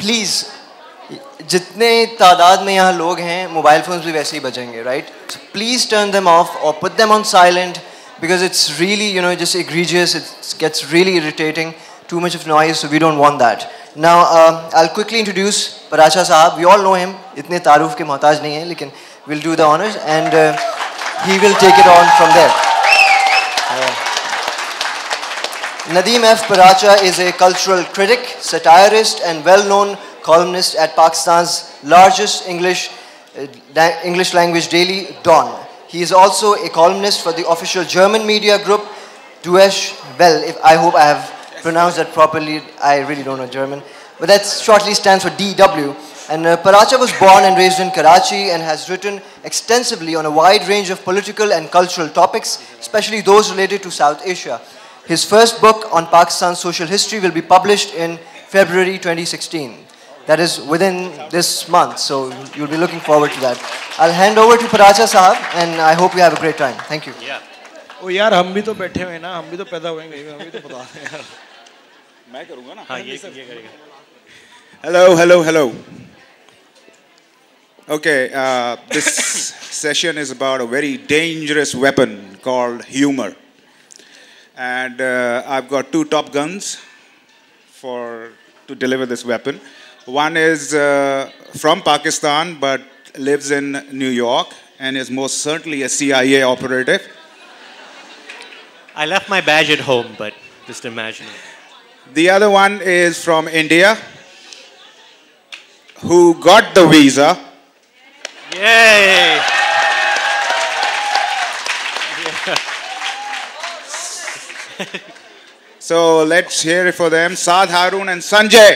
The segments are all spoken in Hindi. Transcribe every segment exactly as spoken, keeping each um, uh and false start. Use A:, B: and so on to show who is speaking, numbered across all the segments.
A: please, जितने तादाद में यहाँ लोग हैं, mobile phones भी वैसे ही बजेंगे, right? So please turn them off or put them on silent because it's really, you know, just egregious. It gets really irritating. Too much of noise, so we don't want that. Now, uh, I'll quickly introduce Paracha Saab. We all know him. इतने तारुफ के मोहताज नहीं हैं, लेकिन we'll do the honors and uh, he will take it on from there. Uh, Nadeem F. Paracha is a cultural critic, satirist, and well-known columnist at Pakistan's largest English uh, English language daily, Dawn. He is also a columnist for the official German media group, Deutsche Welle. If I hope I have pronounced that properly. I really don't know German, but that shortly stands for D W. And uh, Paracha was born and raised in Karachi and has written extensively on a wide range of political and cultural topics, especially those related to South Asia. His first book on Pakistan's social history will be published in February twenty sixteen. That is within this month, so you'll be looking forward to that. I'll hand over to Paracha Sahab, and I hope you have a great time. Thank you.
B: Yeah.
C: ओ यार हम भी तो बैठे हुए हैं ना, हम भी तो पैदा हुए हैं, हम भी तो पता है यार.
B: मैं करूँगा ना. हाँ ये ये करेगा.
D: Hello, hello, hello. Okay, uh, this session is about a very dangerous weapon called humor. And uh, I've got two top guns for to deliver this weapon. One is uh, from Pakistan but lives in New York and is most certainly a C I A operative.
B: I left my badge at home, but just imagine it.
D: The other one is from India, who got the visa.
B: Yay!
D: So let's hear it for them. Saad, Haroon and Sanjay.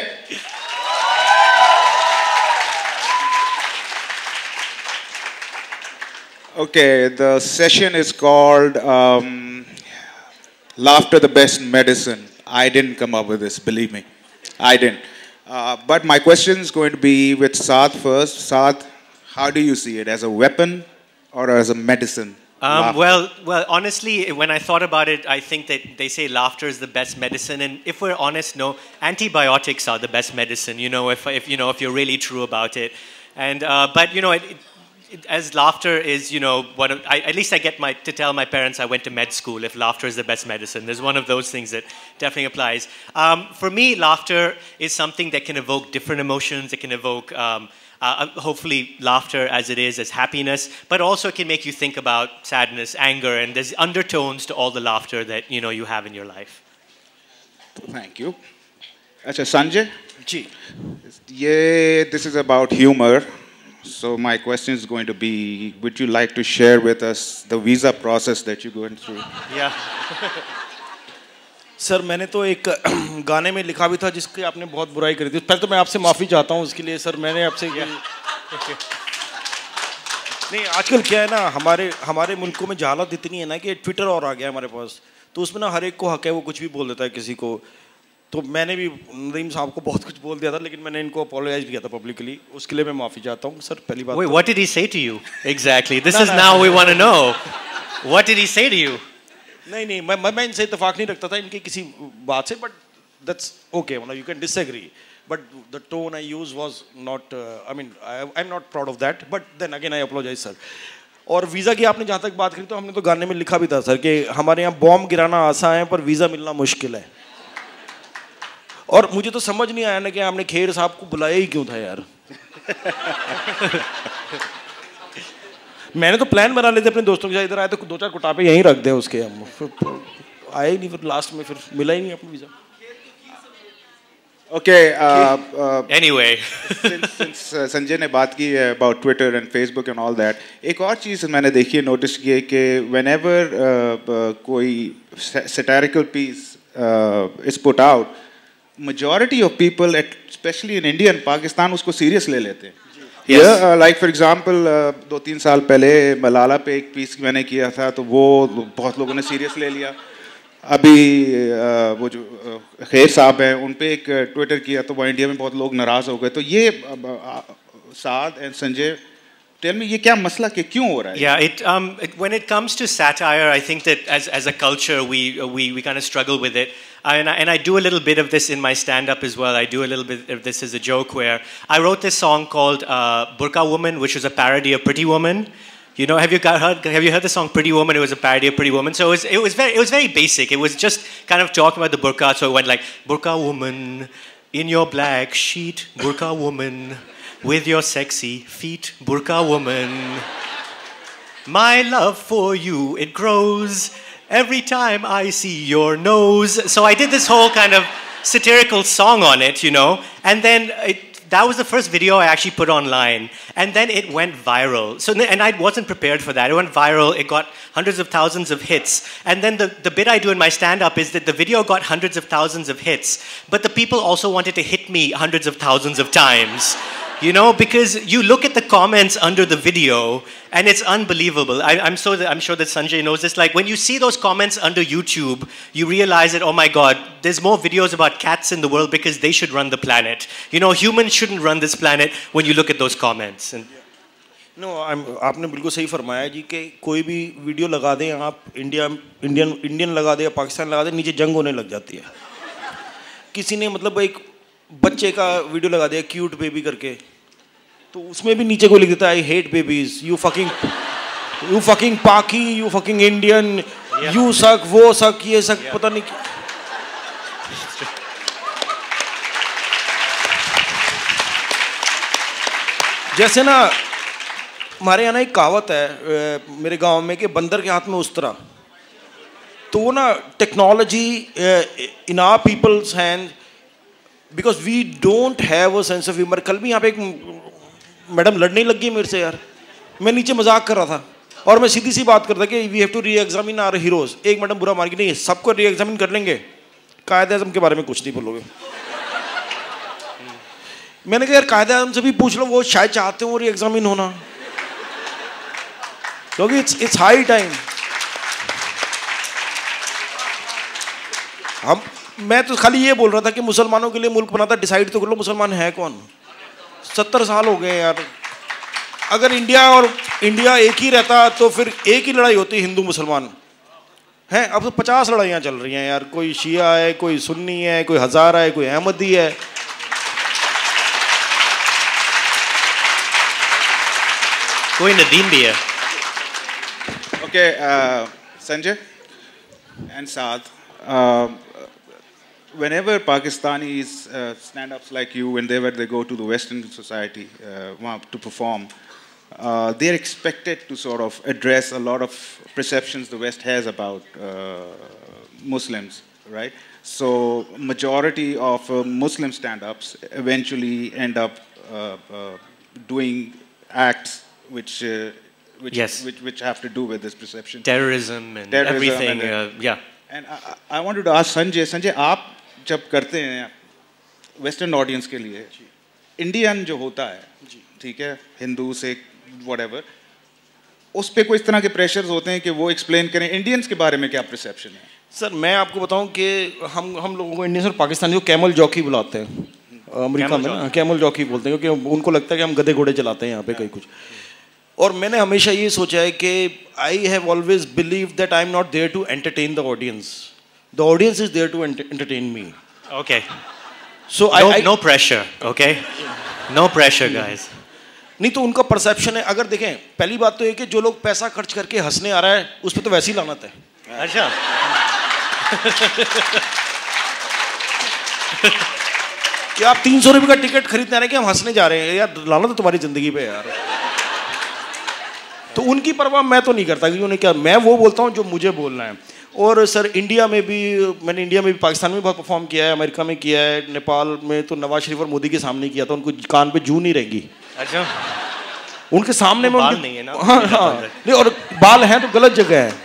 D: Okay, the session is called um, Laughter the Best Medicine. I didn't come up with this, believe me. I didn't. Uh, but my question is going to be with Saad first. Saad, how do you see it? As a weapon or as a medicine?
B: Um, well, well, honestly, when I thought about it, I think that they say laughter is the best medicine, and if we're honest, no, antibiotics are the best medicine. You know, if if you know if you're really true about it, and uh, but you know, it, it, it, as laughter is, you know, one of I, at least I get my to tell my parents I went to med school. If laughter is the best medicine, there's one of those things that definitely applies. Um, for me, laughter is something that can evoke different emotions. It can evoke. Um, Uh, hopefully laughter as it is, as happiness, but also it can make you think about sadness, anger, and there's undertones to all the laughter that you know you have in your life.
D: Thank you. Acha, Sanjay?
C: Ji.
D: Yeah, this is about humor. So my question is going to be, would you like to share with us the visa process that you went through?
B: Yeah.
C: Sir मैंने तो एक गाने में लिखा भी था जिसकी आपने बहुत बुराई करी थी. पहले तो मैं आपसे माफ़ी चाहता हूँ उसके लिए सर. मैंने आपसे नहीं, आजकल क्या है ना, हमारे हमारे मुल्कों में जहालत इतनी है ना कि ट्विटर और आ गया हमारे पास, तो उसमें ना हर एक को हक है, वो कुछ भी बोल देता है किसी को. तो मैंने भी नदीम साहब को बहुत कुछ बोल दिया था, लेकिन मैंने इनको अपोलोजाइज भी किया था पब्लिकली. उसके लिए मैं माफ़ी चाहता हूँ सर. पहली बात.
B: Wait, what did he say to you exactly? This is now we want to know. What did he say to you?
C: नहीं नहीं मैं मैं इनसे इत्तेफाक नहीं रखता था इनकी किसी बात से, बट दैट्स ओके, मतलब you can disagree, but the tone I use was not, I mean I am not proud of that, but then again I apologize sir. और वीज़ा की आपने जहाँ तक बात करी, तो हमने तो गाने में लिखा भी था सर कि हमारे यहाँ बॉम्ब गिराना आसान है पर वीज़ा मिलना मुश्किल है. और मुझे तो समझ नहीं आया ना कि आपने खेर साहब को बुलाया ही क्यों था यार. मैंने तो प्लान बना लेते अपने दोस्तों के साथ, इधर आए तो दो चार कुटापे यहीं रख दे उसके. हम आए ही नहीं, फिर लास्ट में फिर मिला ही नहीं अपना visa.
D: Okay. Uh, uh,
B: anyway,
D: since, since uh, Sanjay ने बात की है about Twitter and Facebook and all that, एक और चीज़ मैंने देखी है, नोटिस की है कि whenever uh, uh, कोई satirical piece uh, is put out, majority of people, especially in India and Pakistan, उसको serious ले लेते हैं.
B: Yes.
D: Yeah, uh, like for example, uh, दो तीन साल पहले मलाला पे एक पीस मैंने किया था, तो वो बहुत लोगों ने सीरियस ले लिया. अभी uh, वो जो uh, खैर साहब हैं, उन पे एक ट्विटर किया तो वो इंडिया में बहुत लोग नाराज़ हो गए. तो ये uh, Saad and Sanjay, Tell me, ये क्या मसला के क्यों हो रहा है?
B: Yeah, it, um, it, when it comes to satire, I think that as, as a culture, we, we, we kind of struggle with it. And I, and I do a little bit of this in my stand-up as well. I do a little bit of this as a joke where I wrote this song called uh, Burqa Woman, which was a parody of Pretty Woman. You know, have you heard, have you heard the song Pretty Woman? It was a parody of Pretty Woman. So it was, it was, very, it was very basic. It was just kind of talking about the burqa. So it went like, Burqa Woman, in your black sheet, Burqa Woman, with your sexy feet, Burqa Woman. My love for you, it grows every time I see your nose. So I did this whole kind of satirical song on it, you know, and then it, that was the first video I actually put online, and then it went viral. So, and I wasn't prepared for that. It went viral, it got hundreds of thousands of hits, and then the, the bit I do in my stand-up is that the video got hundreds of thousands of hits, but the people also wanted to hit me hundreds of thousands of times. You know, because you look at the comments under the video and it's unbelievable. I, I'm, so that, I'm sure that Sanjay knows this. Like when you see those comments under YouTube, you realize that, oh my God, there's more videos about cats in the world because they should run the planet. You know, humans shouldn't run this planet when you look at those comments. And
C: No, I'm, आपने बिल्कुल सही फरमाया जी कि कोई भी वीडियो लगा दें आप इंडिया इंडियन इंडियन लगा दें या पाकिस्तान लगा दें नीचे जंग होने लग जाती है. किसी ने मतलब एक बच्चे का वीडियो लगा दिया क्यूट बेबी करके तो उसमें भी नीचे को लिख देता है I hate babies you fucking you fucking Paki you fucking Indian you suck वो सक ये सक yeah. पता नहीं जैसे ना हमारे यहाँ ना एक कहावत है मेरे गांव में कि बंदर के हाथ में उस्तरा तो वो ना technology in our peoples hand because we don't have a sense of humour. कल भी यहाँ पे एक मैडम लड़ने लग गई मेरे से यार. मैं नीचे मजाक कर रहा था और मैं सीधी सी बात करता कि we have to re examine our heroes. एक मैडम बुरा मार के नहीं सबको री एग्जामिन कर लेंगे कायदे आज़म के बारे में कुछ नहीं बोलोगे. मैंने कहा यार कायदे आज़म से भी पूछ लो वो शायद चाहते हो री एग्जामिन होना क्योंकि इट्स इट्स हाई टाइम. हम मैं तो खाली ये बोल रहा था कि मुसलमानों के लिए मुल्क बना था डिसाइड तो कर लो मुसलमान है कौन. सत्तर साल हो गए यार. अगर इंडिया और इंडिया एक ही रहता तो फिर एक ही लड़ाई होती हिंदू मुसलमान हैं. अब तो पचास लड़ाइयाँ चल रही हैं यार. कोई शिया है कोई सुन्नी है कोई हज़ारा है कोई अहमदी है.
B: कोई नदीम भी है.
D: Okay, uh, Sanjay and Saad. Uh, Whenever Pakistanis uh, stand-ups like you, whenever they go to the Western society uh, to perform, uh, they're expected to sort of address a lot of perceptions the West has about uh, Muslims, right? So majority of uh, Muslim stand-ups eventually end up uh, uh, doing acts which, uh, which,
B: yes.
D: which, which have to do with this perception.
B: Terrorism and
D: Terrorism
B: everything,
D: and,
B: uh, yeah.
D: And I, I wanted to ask Sanjay, Sanjay, आप जब करते हैं वेस्टर्न ऑडियंस के लिए इंडियन जो होता है ठीक है हिंदू सिख व्हाटएवर उस पे कोई इस तरह के प्रेशर्स होते हैं कि वो एक्सप्लेन करें इंडियंस के बारे में क्या परसेप्शन है.
C: सर मैं आपको बताऊं कि हम हम लोगों को इंडियंस और पाकिस्तानी को कैमल जॉकी बुलाते हैं अमेरिका में ना कैमल जॉकी बोलते हैं क्योंकि उनको लगता है कि हम गधे घोड़े चलाते हैं यहाँ पे कहीं कुछ. और मैंने हमेशा ये सोचा है कि I have always believe that I am not there to entertain the audience. The audience is there to entertain me.
B: Okay.
C: So
B: no,
C: I, I
B: no pressure. Okay. No pressure, guys.
C: नहीं तो उनका परसेप्शन है. अगर देखें पहली बात तो ये कि जो लोग पैसा खर्च करके हंसने आ रहा है उस पर तो वैसे ही लानत है.
B: अच्छा.
C: कि आप तीन सौ रुपये का टिकट खरीदने आ रहे हैं कि हम हंसने जा रहे हैं यार लानत है तुम्हारी जिंदगी पे यार. तो उनकी परवाह मैं तो नहीं करता कि उन्हें क्या मैं वो बोलता हूँ जो मुझे बोलना है. और सर इंडिया में भी मैंने इंडिया में भी पाकिस्तान में बहुत परफॉर्म किया है अमेरिका में किया है नेपाल में तो नवाज शरीफ और मोदी के सामने किया था. उनको कान पे जू नहीं रहेगी.
B: अच्छा.
C: उनके सामने में
B: बाल
C: उनके,
B: नहीं है ना.
C: हाँ हाँ नहीं और बाल हैं तो गलत जगह है.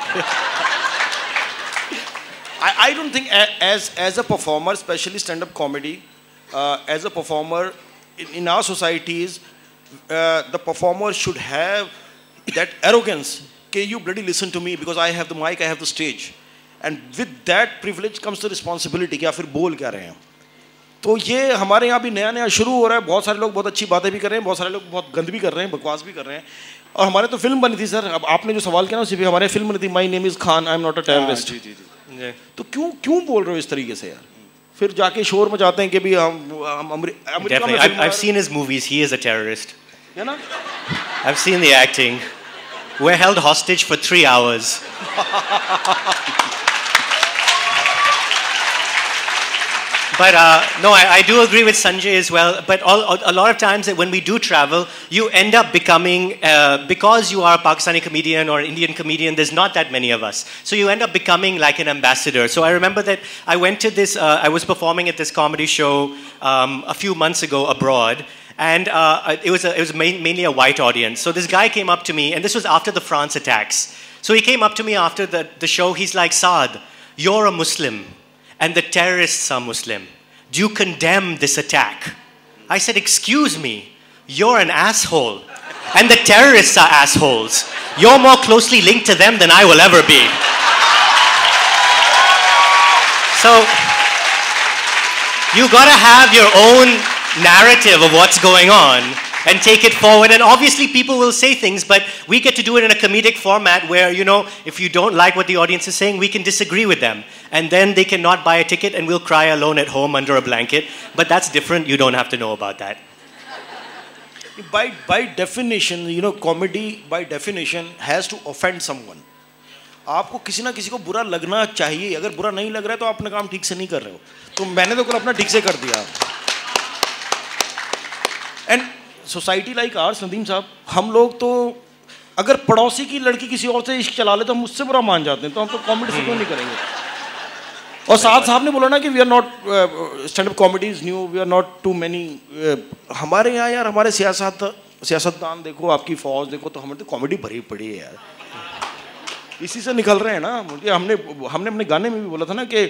C: I don't think as as a performer specially stand up comedy as a performer in our societies the performer should have that arrogance कि you bloody listen to me because I have the mic, I have the stage, and with that privilege comes the responsibility कि आप फिर बोल क्या रहे हैं. तो ये हमारे यहाँ भी नया नया शुरू हो रहा है. बहुत सारे लोग बहुत अच्छी बातें भी कर रहे हैं, बहुत सारे लोग बहुत गंद भी कर रहे हैं, बकवास भी कर रहे हैं. और हमारे तो फिल्म बनी थी सर. अब आपने जो सवाल किया ना उसी पे हमारे फिल्म बनी थी, my name is Khan, I am not a terrorist.
D: जी जी जी.
C: तो क्यों क्यों बोल रहे हो इस तरीके से यार? फिर जाके शोर मचाते हैं कि भी हम हम अमेरिका में.
B: I've seen his movies. He is a terrorist.
C: है ना?
B: I've seen the acting. We're held hostage for three hours. But uh, no, I, I do agree with Sanjay as well. But all, a lot of times that when we do travel, you end up becoming, uh, because you are a Pakistani comedian or an Indian comedian, there's not that many of us. So you end up becoming like an ambassador. So I remember that I went to this, uh, I was performing at this comedy show um, a few months ago abroad. And uh, it was, a, it was main, mainly a white audience. So this guy came up to me, and this was after the France attacks. So he came up to me after the, the show. He's like, Saad, you're a Muslim, and the terrorists are Muslim. Do you condemn this attack? I said, excuse me, you're an asshole, and the terrorists are assholes. You're more closely linked to them than I will ever be. So you gotta have your own narrative of what's going on and take it forward. And obviously people will say things, but we get to do it in a comedic format where, you know, if you don't like what the audience is saying, we can disagree with them. And then they cannot buy a ticket and we'll cry alone at home under a blanket. But that's different. You don't have to know about that.
C: By, by definition, you know, comedy by definition has to offend someone. आपको किसी ना किसी को बुरा लगना चाहिए. अगर बुरा नहीं लग रहा है तो आप अपना काम ठीक से नहीं कर रहे हो. तो मैंने तो कल अपना ठीक से कर दिया. And society like ours, Nadeem साहब, हम लोग तो अगर पड़ोसी की लड़की किसी और से इश्क चला ले तो हम उससे बुरा मान जाते हैं. तो हम तो कॉमेडी से क्यों नहीं करेंगे? और साद साहब ने बोला ना कि we are not stand up comedy is new, we are not too many. हमारे यहाँ यार हमारे सियासत सियासतदान देखो, आपकी फौज देखो, तो हमें तो कॉमेडी भरी पड़ी है यार. इसी से निकल रहे हैं ना. मुझे हमने हमने अपने गाने में भी बोला था ना कि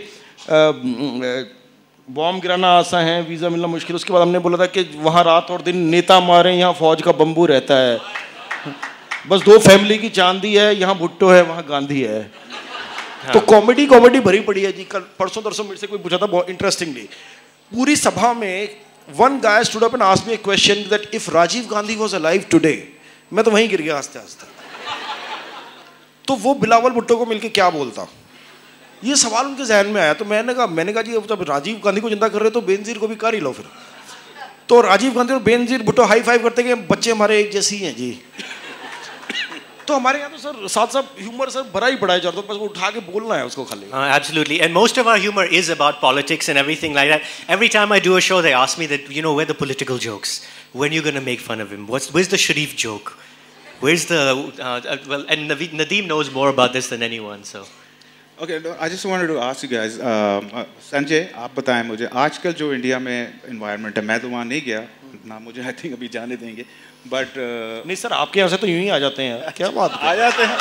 C: बॉम्ब गिराना आसान है, वीज़ा मिलना मुश्किल. उसके बाद हमने बोला था कि वहाँ रात और दिन नेता मारे, यहाँ फौज का बम्बू रहता है. बस दो फैमिली की चांदी है, यहाँ भुट्टो है, वहाँ गांधी है. हाँ. तो कॉमेडी कॉमेडी भरी पड़ी है जी. कल परसों तरसों मेरे से कोई पूछा था बहुत इंटरेस्टिंगली, पूरी सभा में one guy stood up and asked me a question that if Rajiv Gandhi was alive today, मैं तो वहीं गिर गया हंसते हंसते. तो वो बिलावल भुट्टो को मिलके क्या बोलता, ये सवाल उनके जहन में आया. तो मैंने कहा मैंने कहा जी जब राजीव गांधी को जिंदा कर रहे हो तो बेनजीर को भी कर ही लो फिर. तो राजीव गांधी और बेनजीर भुट्टो हाई फाइव करते कि बच्चे हमारे एक जैसी हैं जी. तो हमारे यहाँ तो सर साथ साथ ह्यूमर सर भरा ही पड़ा है. जरूरत बस उठा के बोलना है उसको खाली.
B: Uh, absolutely. And most of our humor is about politics and everything like that. Every time I do a show, they ask me that, you know, where the political jokes? When are you going to make fun of him? What's, where's the Sharif joke? Where's the... Uh, well, and Nadeem knows more about this than anyone, so...
D: Okay, no, I just wanted to ask you guys, uh, uh, Sanjay, आप बताएं मुझे आजकल जो इंडिया में environment है, मैं तो वहाँ नहीं गया ना, मुझे I think अभी जाने देंगे, but uh,
C: नहीं सर आपके यहाँ से तो यूं ही आ जाते हैं. क्या बात
D: आ जाते हैं.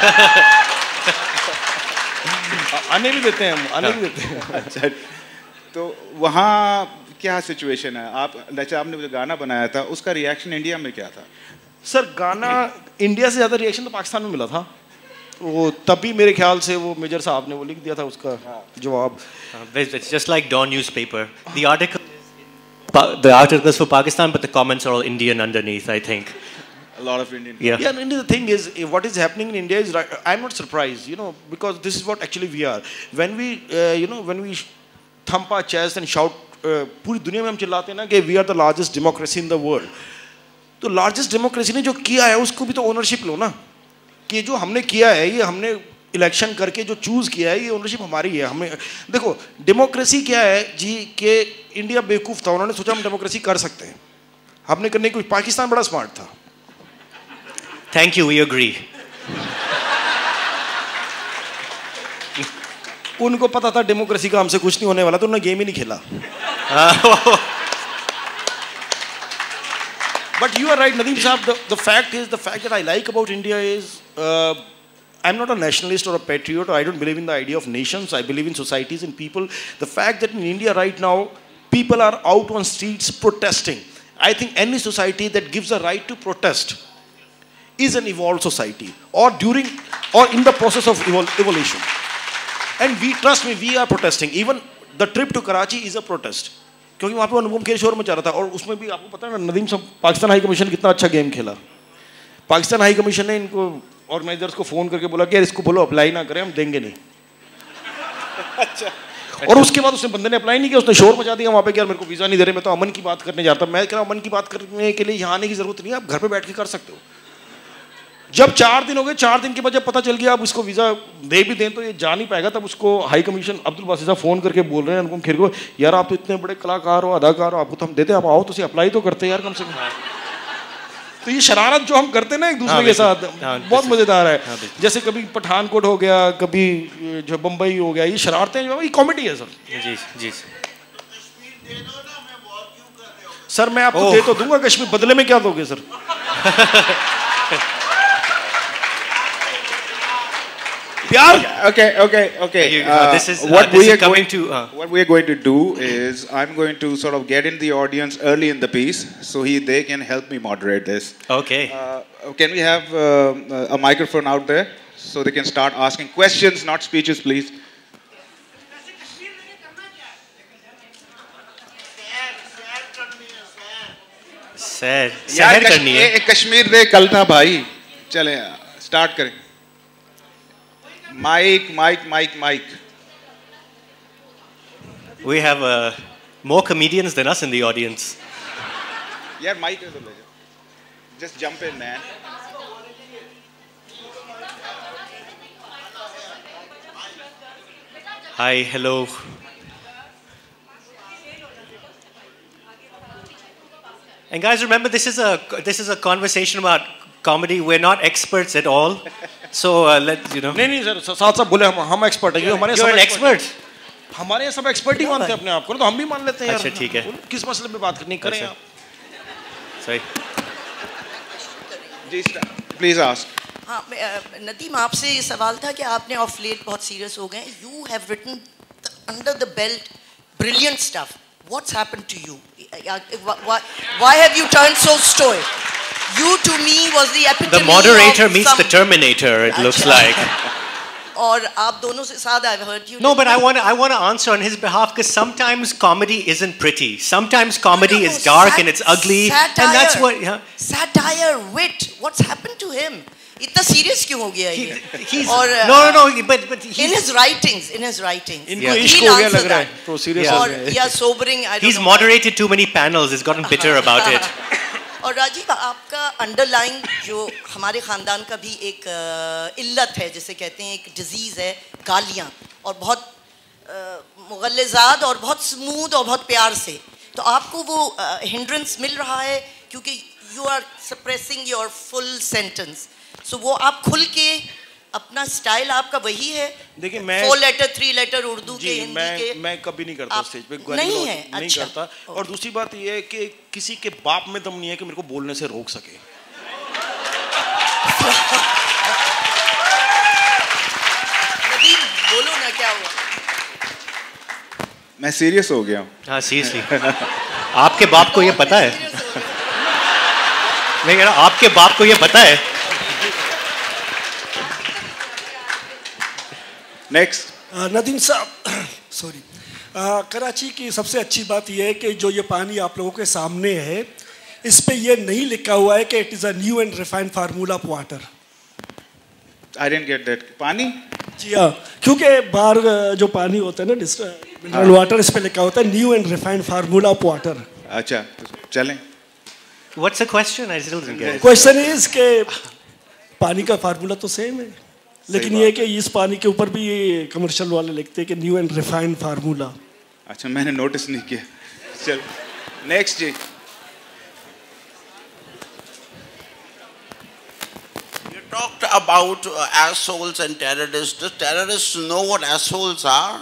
C: आने भी देते हैं हम, आने भी देते हैं.
D: अच्छा, तो वहाँ क्या सिचुएशन है? आप जैसे आपने जो गाना बनाया था उसका रिएक्शन इंडिया में क्या था?
C: सर गाना इंडिया से ज़्यादा रिएक्शन तो पाकिस्तान में मिला था. वो तभी मेरे ख्याल से वो मेजर साहब ने वो लिख दिया था उसका जवाब.
B: It's just like Dawn newspaper. The article, the article is for Pakistan, but the comments are all Indian underneath. I think.
D: A lot of Indian.
B: Yeah.
C: Yeah. And the thing is, what is happening in India is, I'm not surprised, you know, because this is what actually we are. When we, uh, you know, when we thump our chest and shout, पूरी दुनिया में हम चिल्लाते हैं ना कि we are the largest democracy in the world. तो largest democracy ने जो किया है उसको भी तो ownership लो ना. कि जो हमने किया है, ये हमने इलेक्शन करके जो चूज किया है, ये ओनरशिप हमारी है. हमें देखो डेमोक्रेसी क्या है जी, कि इंडिया बेवकूफ़ था, उन्होंने सोचा हम डेमोक्रेसी कर सकते हैं, हमने करने की. पाकिस्तान बड़ा स्मार्ट था.
B: Thank you, we agree.
C: उनको पता था डेमोक्रेसी का हमसे कुछ नहीं होने वाला, तो उन्होंने गेम ही नहीं खेला. But you are right, Nadeem Saab. The, the fact is, the fact that I like about India is, uh, I'm not a nationalist or a patriot. Or I don't believe in the idea of nations. I believe in societies and people. The fact that in India right now, people are out on streets protesting. I think any society that gives a right to protest is an evolved society, or during, or in the process of evol evolution. And we, trust me, we are protesting. Even the trip to Karachi is a protest. क्योंकि वहाँ पे अनुपम खेल शोर मचा रहा था और उसमें भी आपको पता है ना नदीम साहब पाकिस्तान हाई कमीशन कितना अच्छा गेम खेला। पाकिस्तान हाई कमीशन ने इनको ऑर्गेनाइजर्स को फ़ोन करके बोला कि यार इसको बोलो अप्लाई ना करें, हम देंगे नहीं। अच्छा। और उसके बाद उसने बंदे ने अप्लाई नहीं किया, उसने शोर मचा दिया वहाँ पे कि यार मेरे को वीज़ा नहीं दे रहे, मैं तो अमन की बात करने जाता। मैं कह रहा अमन की बात करने के लिए यहाँ आने की ज़रूरत नहीं है, आप घर पे बैठ के कर सकते हो। जब चार दिन हो गए, चार दिन के बाद जब पता चल गया अब इसको वीज़ा दे भी दें तो ये जा नहीं पाएगा, तब उसको हाई कमीशन अब्दुल बासित साहब फ़ोन करके बोल रहे हैं अनुपम खेर को, यार आप तो इतने बड़े कलाकार हो, अदाकार हो, आपको तो हम देते हैं, आप आओ तो अप्लाई तो करते हैं यार कम से कम। तो ये शरारत जो हम करते हैं ना एक दूसरे के साथ, बहुत मज़ेदार है। जैसे कभी पठानकोट हो गया, कभी जो बम्बई हो गया, ये शरारतें जो है ये कॉमेडी है सर।
B: जी जी
C: सर मैं आपको दे तो दूंगा कश्मीर, बदले में क्या दोगे sir?
D: Okay, okay, okay.
B: Uh, this is, uh,
D: what
B: this
D: we
B: is
D: are
B: coming
D: going
B: to. Uh,
D: what we are going to do is I'm going to sort of get in the audience early in the piece, so he they can help me moderate this.
B: Okay.
D: Uh, can we have uh, a microphone out there so they can start asking questions, not speeches, please?
B: सैर सैर करनी है।
D: कश्मीर दे कल था भाई, चले स्टार्ट करें। Mic, mic, mic, mic.
B: We have uh, more comedians than us in the audience.
D: Yeah, mic is a legend. Just jump in, man.
B: Hi, hello. And guys, remember this is a this is a conversation about comedy. We're not experts at all. So uh, let you know.
C: नहीं नहीं सर, साथ साथ बोले हम हम एक्सपर्ट हैं, हमारे
B: You're an expert.
C: हमारे सब एक्सपर्ट ही मानते हैं अपने आप को, तो हम भी मान लेते हैं यार।
B: अच्छा ठीक है।
C: किस मसले पे बात करनी करें आप?
B: Sorry.
D: जी प्लीज आस्क।
E: हाँ, नदीम आपसे ये सवाल था कि आपने ऑफ लेट बहुत सीरियस हो गए। You have written under the belt brilliant stuff. What's happened to you? Why, why have you turned so stoic? You to me was the epitome.
B: The moderator
E: of
B: meets
E: some...
B: the Terminator. It looks like.
E: और आप दोनों से Saad, I've heard you.
B: No, but I want to I want to answer on his behalf because sometimes comedy isn't pretty. Sometimes comedy no, no, is dark sat- and it's ugly,
E: satire,
B: and that's what. Yeah.
E: Satire, wit. What's happened to him? इतना सीरियस क्यों हो गया ये?
B: He's,
E: और
B: no, no, no, but but he's,
E: in his writings, in his writings.
C: इनको इश्क हो गया लग रहा है, तो सीरियस
E: और या sobering. I don't
B: he's
E: know
B: moderated too many panels. He's gotten bitter about it.
E: और राजीव आपका अंडरलाइन जो हमारे ख़ानदान का भी एक इल्लत है, जिसे कहते हैं एक डिजीज़ है, गालियाँ और बहुत मुगल्लिज़ात और बहुत स्मूथ और बहुत प्यार से, तो आपको वो हिंड्रेंस मिल रहा है क्योंकि you are suppressing your full sentence, so वो आप खुल के अपना स्टाइल आपका वही है।
C: देखिए मैं
E: four letter three letter Urdu के हिंदी
C: मैं,
E: के
C: मैं कभी नहीं करता स्टेज पे,
E: नहीं है
C: नहीं
E: अच्छा।
C: करता। और दूसरी बात ये है कि किसी के बाप में दम नहीं है कि मेरे को बोलने से रोक सके।
E: नदीम बोलो ना क्या हुआ?
D: मैं सीरियस हो गया हूँ।
B: हाँ सीरियसली। आपके बाप को ये पता है? मैं कह रहा आपके बाप को ये पता है?
D: नेक्स्ट
F: नदीम साहब, सॉरी, कराची की सबसे अच्छी बात यह है कि जो ये पानी आप लोगों के सामने है, इस पे ये नहीं लिखा हुआ है कि it is a new and refined formula of water.
D: I didn't get that. पानी?
F: जी हाँ, क्योंकि बाहर जो पानी होता है ना मिनरल वाटर, इस पे लिखा होता है new and refined formula of water.
D: अच्छा तो चलें।
B: What's the question? I still didn't get it.
F: Question is के पानी का फार्मूला तो सेम है, लेकिन ये कि इस पानी के ऊपर भी ये कमर्शियल वाले लिखते हैं कि न्यू एंड रिफाइंड फार्मूला।
D: अच्छा मैंने नोटिस नहीं किया। चल नेक्स्ट जी।
G: You talked about uh, assholes and terrorists. Do terrorists know what assholes are?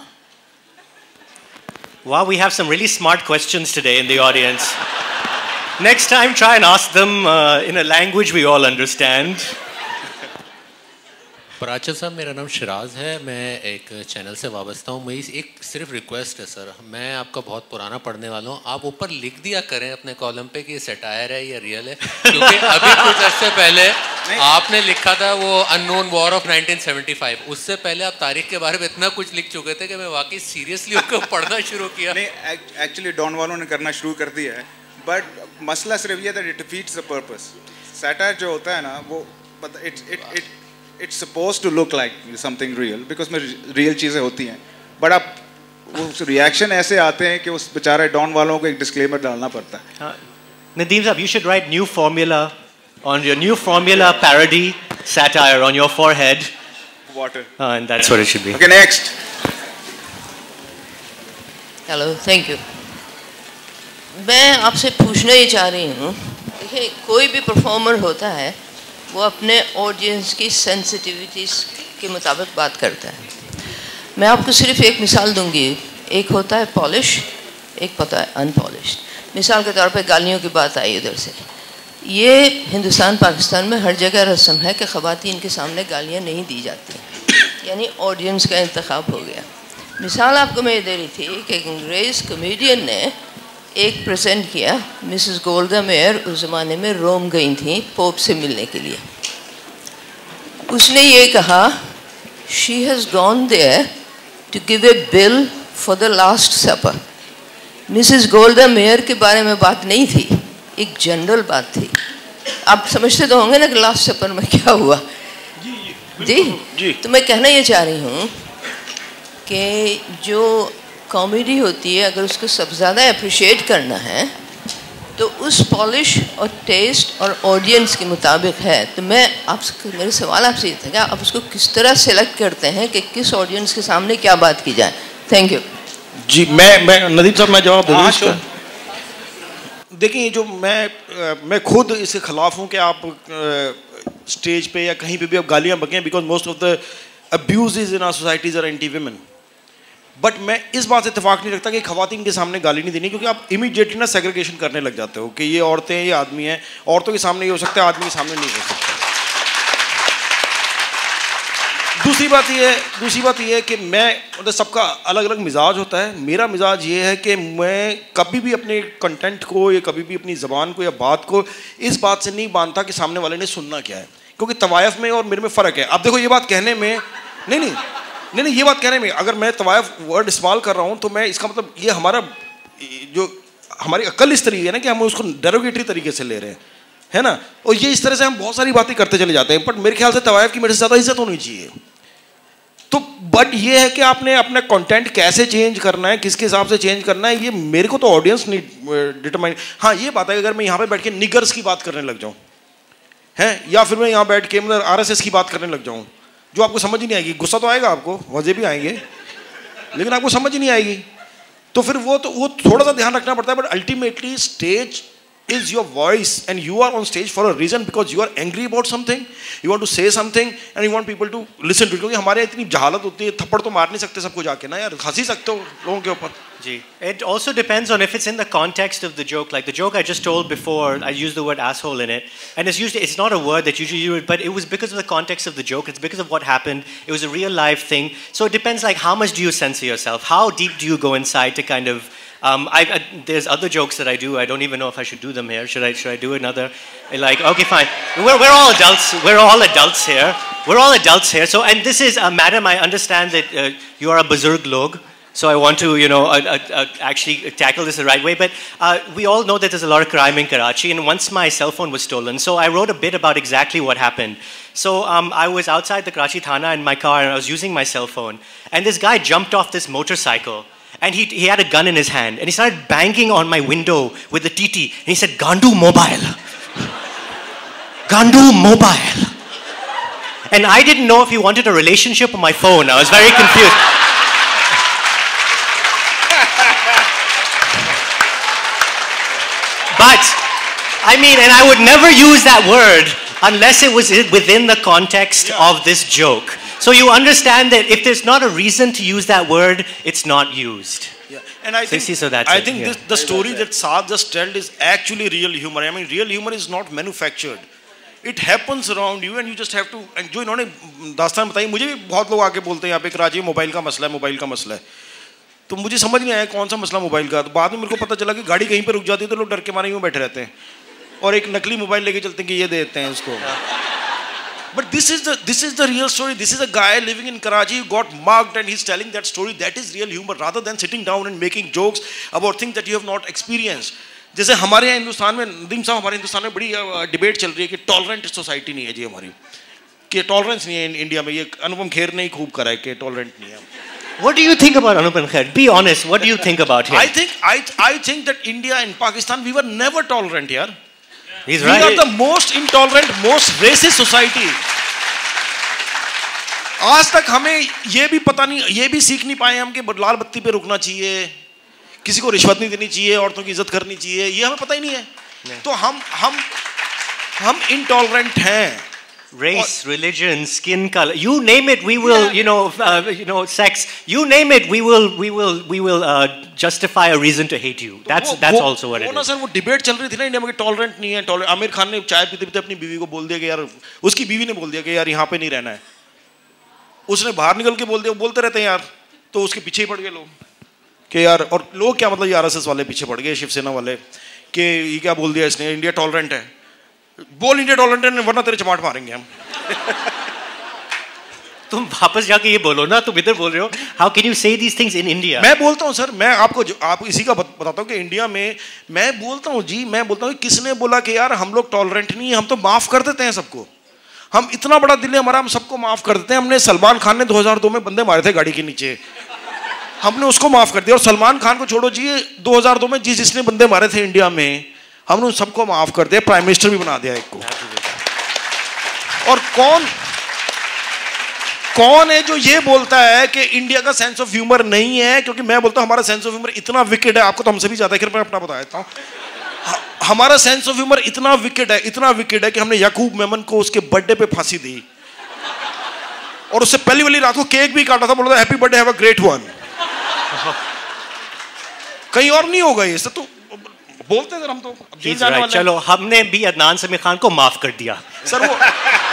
B: Wow, we have some really smart questions today in the audience. Next time, try and ask them uh, in a language we all understand.
H: Paracha साहब, मेरा नाम शिराज है, मैं एक चैनल से वाबस्ता हूँ। मेरी एक सिर्फ रिक्वेस्ट है सर, मैं आपका बहुत पुराना पढ़ने वाला हूँ, आप ऊपर लिख दिया करें अपने कॉलम पे कि ये सटायर है या रियल है, क्योंकि अभी कुछ अर्से पहले आपने लिखा था वो unknown war of nineteen seventy five, उससे पहले आप तारीख के बारे में इतना कुछ लिख चुके थे कि मैं वाकई सीरियसली उसको पढ़ना शुरू किया।
D: नहीं, एक्चुअली डॉन वालों ने करना शुरू कर दिया है, बट मसला सिर्फ ये था, it defeats the purpose. Satire जो होता है ना, वो it it it it's supposed to look like something real, because में रियल चीज़ें होती हैं, बट अब वो रिएक्शन ऐसे आते हैं कि उस बेचारे डॉन वालों को एक डिस्क्लेमर डालना पड़ता है।
B: Nadeem साहब, you should write new formula on your new formula parody satire on your forehead.
D: Water.
B: Uh, and that's what it should be.
D: Okay, next.
I: Hello, thank you. मैं आपसे पूछना ही चाह रही हूँ, देखिए कोई भी परफॉर्मर होता है वो अपने ऑडियंस की सेंसिटिविटीज़ के मुताबिक बात करता है। मैं आपको सिर्फ एक मिसाल दूंगी, एक होता है पॉलिश, एक होता है अनपॉलिश्ड। मिसाल के तौर पे गालियों की बात आई उधर से, ये हिंदुस्तान पाकिस्तान में हर जगह रस्म है कि ख़वातीन के सामने गालियाँ नहीं दी जाती, यानी ऑडियंस का इंतखाब हो गया। मिसाल आपको मैं ये दे रही थी कि एक अंग्रेज़ कॉमेडियन ने एक प्रेजेंट किया, मिसेस गोल्डा मेयर उस ज़माने में रोम गई थी पोप से मिलने के लिए। उसने ये कहा, she has gone there to give a bill for the last supper. Mrs Golda Meir के बारे में बात नहीं थी, एक जनरल बात थी। आप समझते तो होंगे ना कि लास्ट सपर में क्या हुआ। जी जी, जी। तो मैं कहना ये चाह रही हूँ कि जो कॉमेडी होती है, अगर उसको सब ज़्यादा अप्रिशिएट करना है तो उस पॉलिश और टेस्ट और ऑडियंस के मुताबिक है। तो मैं आपसे, मेरे सवाल आपसे ये था कि आप उसको किस तरह सेलेक्ट करते हैं कि किस ऑडियंस के सामने क्या बात की जाए। थैंक यू
C: जी। मैं मैं नदीम साहब, मैं जवाब दूँगा इसका। देखिए, जो मैं मैं खुद इसके खिलाफ हूँ कि आप स्टेज पे या कहीं पे भी आप गालियाँ बकें, because most of the abuse in our societies are anti women. But मैं इस बात से इत्तेफाक नहीं रखता कि खवातीन के सामने गाली नहीं देनी, क्योंकि आप इमीडिएटली ना सेग्रीगेशन करने लग जाते हो कि ये औरतें हैं, ये आदमी हैं। औरतों के सामने ये हो सकता है, आदमी के सामने नहीं हो सकता। दूसरी बात ये है दूसरी बात ये है कि मैं, मतलब सबका अलग अलग मिजाज होता है। मेरा मिजाज ये है कि मैं कभी भी अपने कंटेंट को या कभी भी अपनी ज़बान को या बात को इस बात से नहीं बांधता कि सामने वाले ने सुनना क्या है, क्योंकि तवायफ में और मेरे में फ़र्क है। अब देखो, ये बात कहने में नहीं नहीं नहीं नहीं ये बात कहने में, अगर मैं तवायफ वर्ड इस्तेमाल कर रहा हूँ तो मैं इसका मतलब ये हमारा जो हमारी अक्ल इस तरीके है ना कि हम उसको डेरोगेटरी तरीके से ले रहे हैं, है ना। और ये इस तरह से हम बहुत सारी बातें करते चले जाते हैं, बट मेरे ख्याल से तवायफ की मेरे से ज़्यादा इज्जत होनी चाहिए। तो बट ये है कि आपने अपना कंटेंट कैसे चेंज करना है, किसके हिसाब से चेंज करना है, ये मेरे को तो ऑडियंस नहीं डिटरमाइन। हाँ, ये बात है कि अगर मैं यहाँ पे बैठ के निगर्स की बात करने लग जाऊँ, हैं, या फिर मैं यहाँ बैठ के मतलब आर एस एस की बात करने लग जाऊँ, जो आपको समझ ही नहीं आएगी। गुस्सा तो आएगा आपको, मजे भी आएंगे, लेकिन आपको समझ ही नहीं आएगी। तो फिर वो तो वो थोड़ा सा ध्यान रखना पड़ता है। But ultimately stage is your voice and you are on stage for a reason, because you are angry about something, you want to say something and you want people to listen to it। क्योंकि हमारे इतनी जहालत होती है, थप्पड़ तो मार नहीं सकते सबको जाके ना यार, हंस ही सकते हो लोगों के ऊपर।
B: जी, it also depends on if it's in the context of the joke. Like the joke I just told before, I used the word asshole in it, and it's usually it's not a word that usually you would, but it was because of the context of the joke. It's because of what happened. It was a real life thing. So it depends, like how much do you censor yourself? How deep do you go inside to kind of Um, I, I, there's other jokes that I do. I don't even know if I should do them here. Should I? Should I do another? Like, okay, fine. We're we're all adults. We're all adults here. We're all adults here. So, and this is, uh, madam, I understand that uh, you are a Buzurg log. So I want to, you know, uh, uh, uh, actually tackle this the right way. But uh, we all know that there's a lot of crime in Karachi. And once my cell phone was stolen, so I wrote a bit about exactly what happened. So um, I was outside the Karachi Thana in my car, and I was using my cell phone. And this guy jumped off this motorcycle. And he, he had a gun in his hand. And he started banging on my window with the T T. And he said, Gandu mobile. Gandu mobile. And I didn't know if he wanted a relationship or my phone. I was very confused. But, I mean, and I would never use that word unless it was within the context yeah. of this joke. So you understand that if there's not a reason to use that word, it's not used.
C: Yeah. And I
B: so
C: think,
B: see, so that's
C: I
B: it.
C: think
B: yeah.
C: this, the story that Saad just told is actually real humor. I mean, real humor is not manufactured. It happens around you and you just have to. And जो इन्होंने दास्तान बताई, मुझे भी बहुत लोग आके बोलते हैं यहाँ पे कराची में मोबाइल का मसला है, मोबाइल का मसला है. तो मुझे समझ नहीं आया कौन सा मसला मोबाइल का. तो बाद में मेरे को पता चला कि गाड़ी कहीं पे रुक जाती है तो लोग डर के मारे यूँ बैठे रहते हैं और एक नकली मोबाइल लेके चलते हैं कि ये दे देते हैं उसको. But this is the this is the real story. This is a guy living in Karachi who got mugged and he's telling that story. That is real humor, rather than sitting down and making jokes about things that you have not experienced. जैसे हमारे यहाँ हिंदुस्तान में, नदीम साहब, हमारे हिंदुस्तान में बड़ी डिबेट चल रही है कि टॉलरेंट सोसाइटी नहीं है जी हमारी, कि टॉलरेंस नहीं है इंडिया में. ये अनुपम खेर ने ही खूब करा है कि टॉलरेंट नहीं है.
B: What do you think about Anupam Kher? Be honest. What do you think about him?
C: I think I I think that India and Pakistan, we were never tolerant here.
B: He's
C: we
B: right.
C: are the most intolerant, most racist society. आज तक हमें ये भी पता नहीं, ये भी सीख नहीं पाए हम कि लाल बत्ती पे रुकना चाहिए, किसी को रिश्वत नहीं देनी चाहिए, औरतों की इज्जत करनी चाहिए, ये हमें पता ही नहीं है. तो हम हम हम intolerant हैं.
B: Race, religion, skin color, you name it, we will, yeah. you know, uh, you know, sex, you name it, we will, we will, we will uh, justify a reason to hate you. That's that's वो, also what it is.
C: ना सर, वो डिबेट चल रही थी ना इंडिया में कि टॉलरेंट नहीं है. टॉलरेंट, आमिर खान ने चाय पीते पीते अपनी बीवी को बोल दिया कि यार, उसकी बीवी ने बोल दिया कि यार यहाँ पे नहीं रहना है. उसने बाहर निकल के बोल दिया, बोलते रहते हैं यार, तो उसके पीछे ही पड़ गए लोग कि यार. और लोग क्या, मतलब आरएसएस वाले पीछे पड़ गए, शिवसेना वाले, कि ये क्या बोल दिया इसने, इंडिया टॉलरेंट है. बोल इंडिया टॉलरेंट है वरना तेरे चमाट मारेंगे हम.
B: तुम वापस जाके ये बोलो ना, तुम इधर बोल रहे हो. हाउ कैन यू से दीस थिंग्स इन इंडिया?
C: मैं बोलता हूँ सर, मैं आपको आप इसी का बताता हूँ कि इंडिया में मैं बोलता हूँ जी, मैं बोलता हूँ किसने बोला कि यार हम लोग टॉलरेंट नहीं है, हम तो माफ कर देते हैं सबको. हम इतना बड़ा दिल है हमारा, हम सबको माफ कर देते हैं. हमने सलमान खान ने दो हज़ार दो में बंदे मारे थे गाड़ी के नीचे, हमने उसको माफ कर दिया. और सलमान खान को छोड़ो जी, दो हज़ार दो में जिस जिसने बंदे मारे थे इंडिया में, हमने उन सबको माफ कर दिया. प्राइम मिनिस्टर भी बना दिया एक को. और कौन कौन है जो ये बोलता है कि इंडिया का सेंस ऑफ ह्यूमर नहीं है? क्योंकि मैं बोलता हूं हमारा सेंस ऑफ ह्यूमर इतना विकेड है, आपको तो हमसे भी ज्यादा है. फिर मैं अपना बता देता हूं, हमारा सेंस ऑफ ह्यूमर इतना विकेड है, इतना विकेड है कि हमने याकूब मेमन को उसके बर्थडे पे फांसी दी और उससे पहली वाली रात को केक भी काटा था, बोला था happy birthday, have a great one. कहीं और नहीं होगा ये सब, तो बोलते हैं हम तो जेल जाने वाले.
B: चलो, हमने भी अदनान समीर खान को माफ कर दिया
C: सर. वो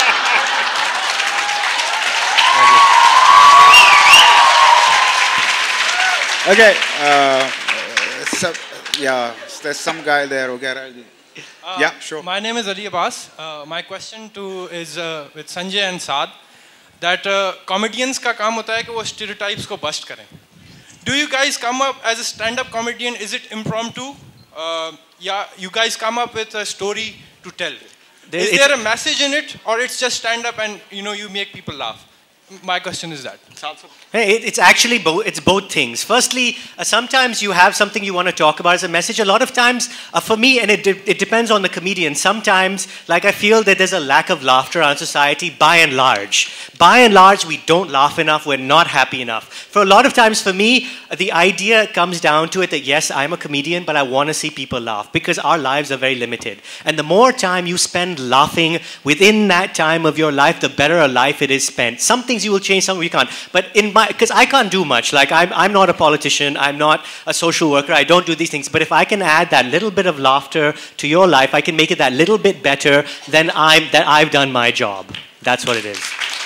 D: okay, uh, so, yeah, there's some guy there. Okay, uh, yeah, sure.
J: My name is Ali Abbas. Uh, my question to is uh, with Sanjay and Saad. That uh, comedians का काम होता है कि वो stereotypes को bust करें. Do you guys come up as a stand-up comedian? Is it impromptu? Uh, yeah, you guys come up with a story to tell. There, is there a message in it, or it's just stand-up and you know you make people laugh? My question is that.
B: Hey, it's actually both. It's both things. Firstly, uh, sometimes you have something you want to talk about as a message. A lot of times, uh, for me, and it, de it depends on the comedian. Sometimes, like I feel that there's a lack of laughter in society by and large. By and large, we don't laugh enough. We're not happy enough. For a lot of times, for me, uh, the idea comes down to it that yes, I'm a comedian, but I want to see people laugh because our lives are very limited. And the more time you spend laughing within that time of your life, the better a life it is spent. Some things you will change, some you can't. But in my, because I can't do much. Like I'm, I'm not a politician. I'm not a social worker. I don't do these things. But if I can add that little bit of laughter to your life, I can make it that little bit better. Then I'm that I've done my job. That's what it is.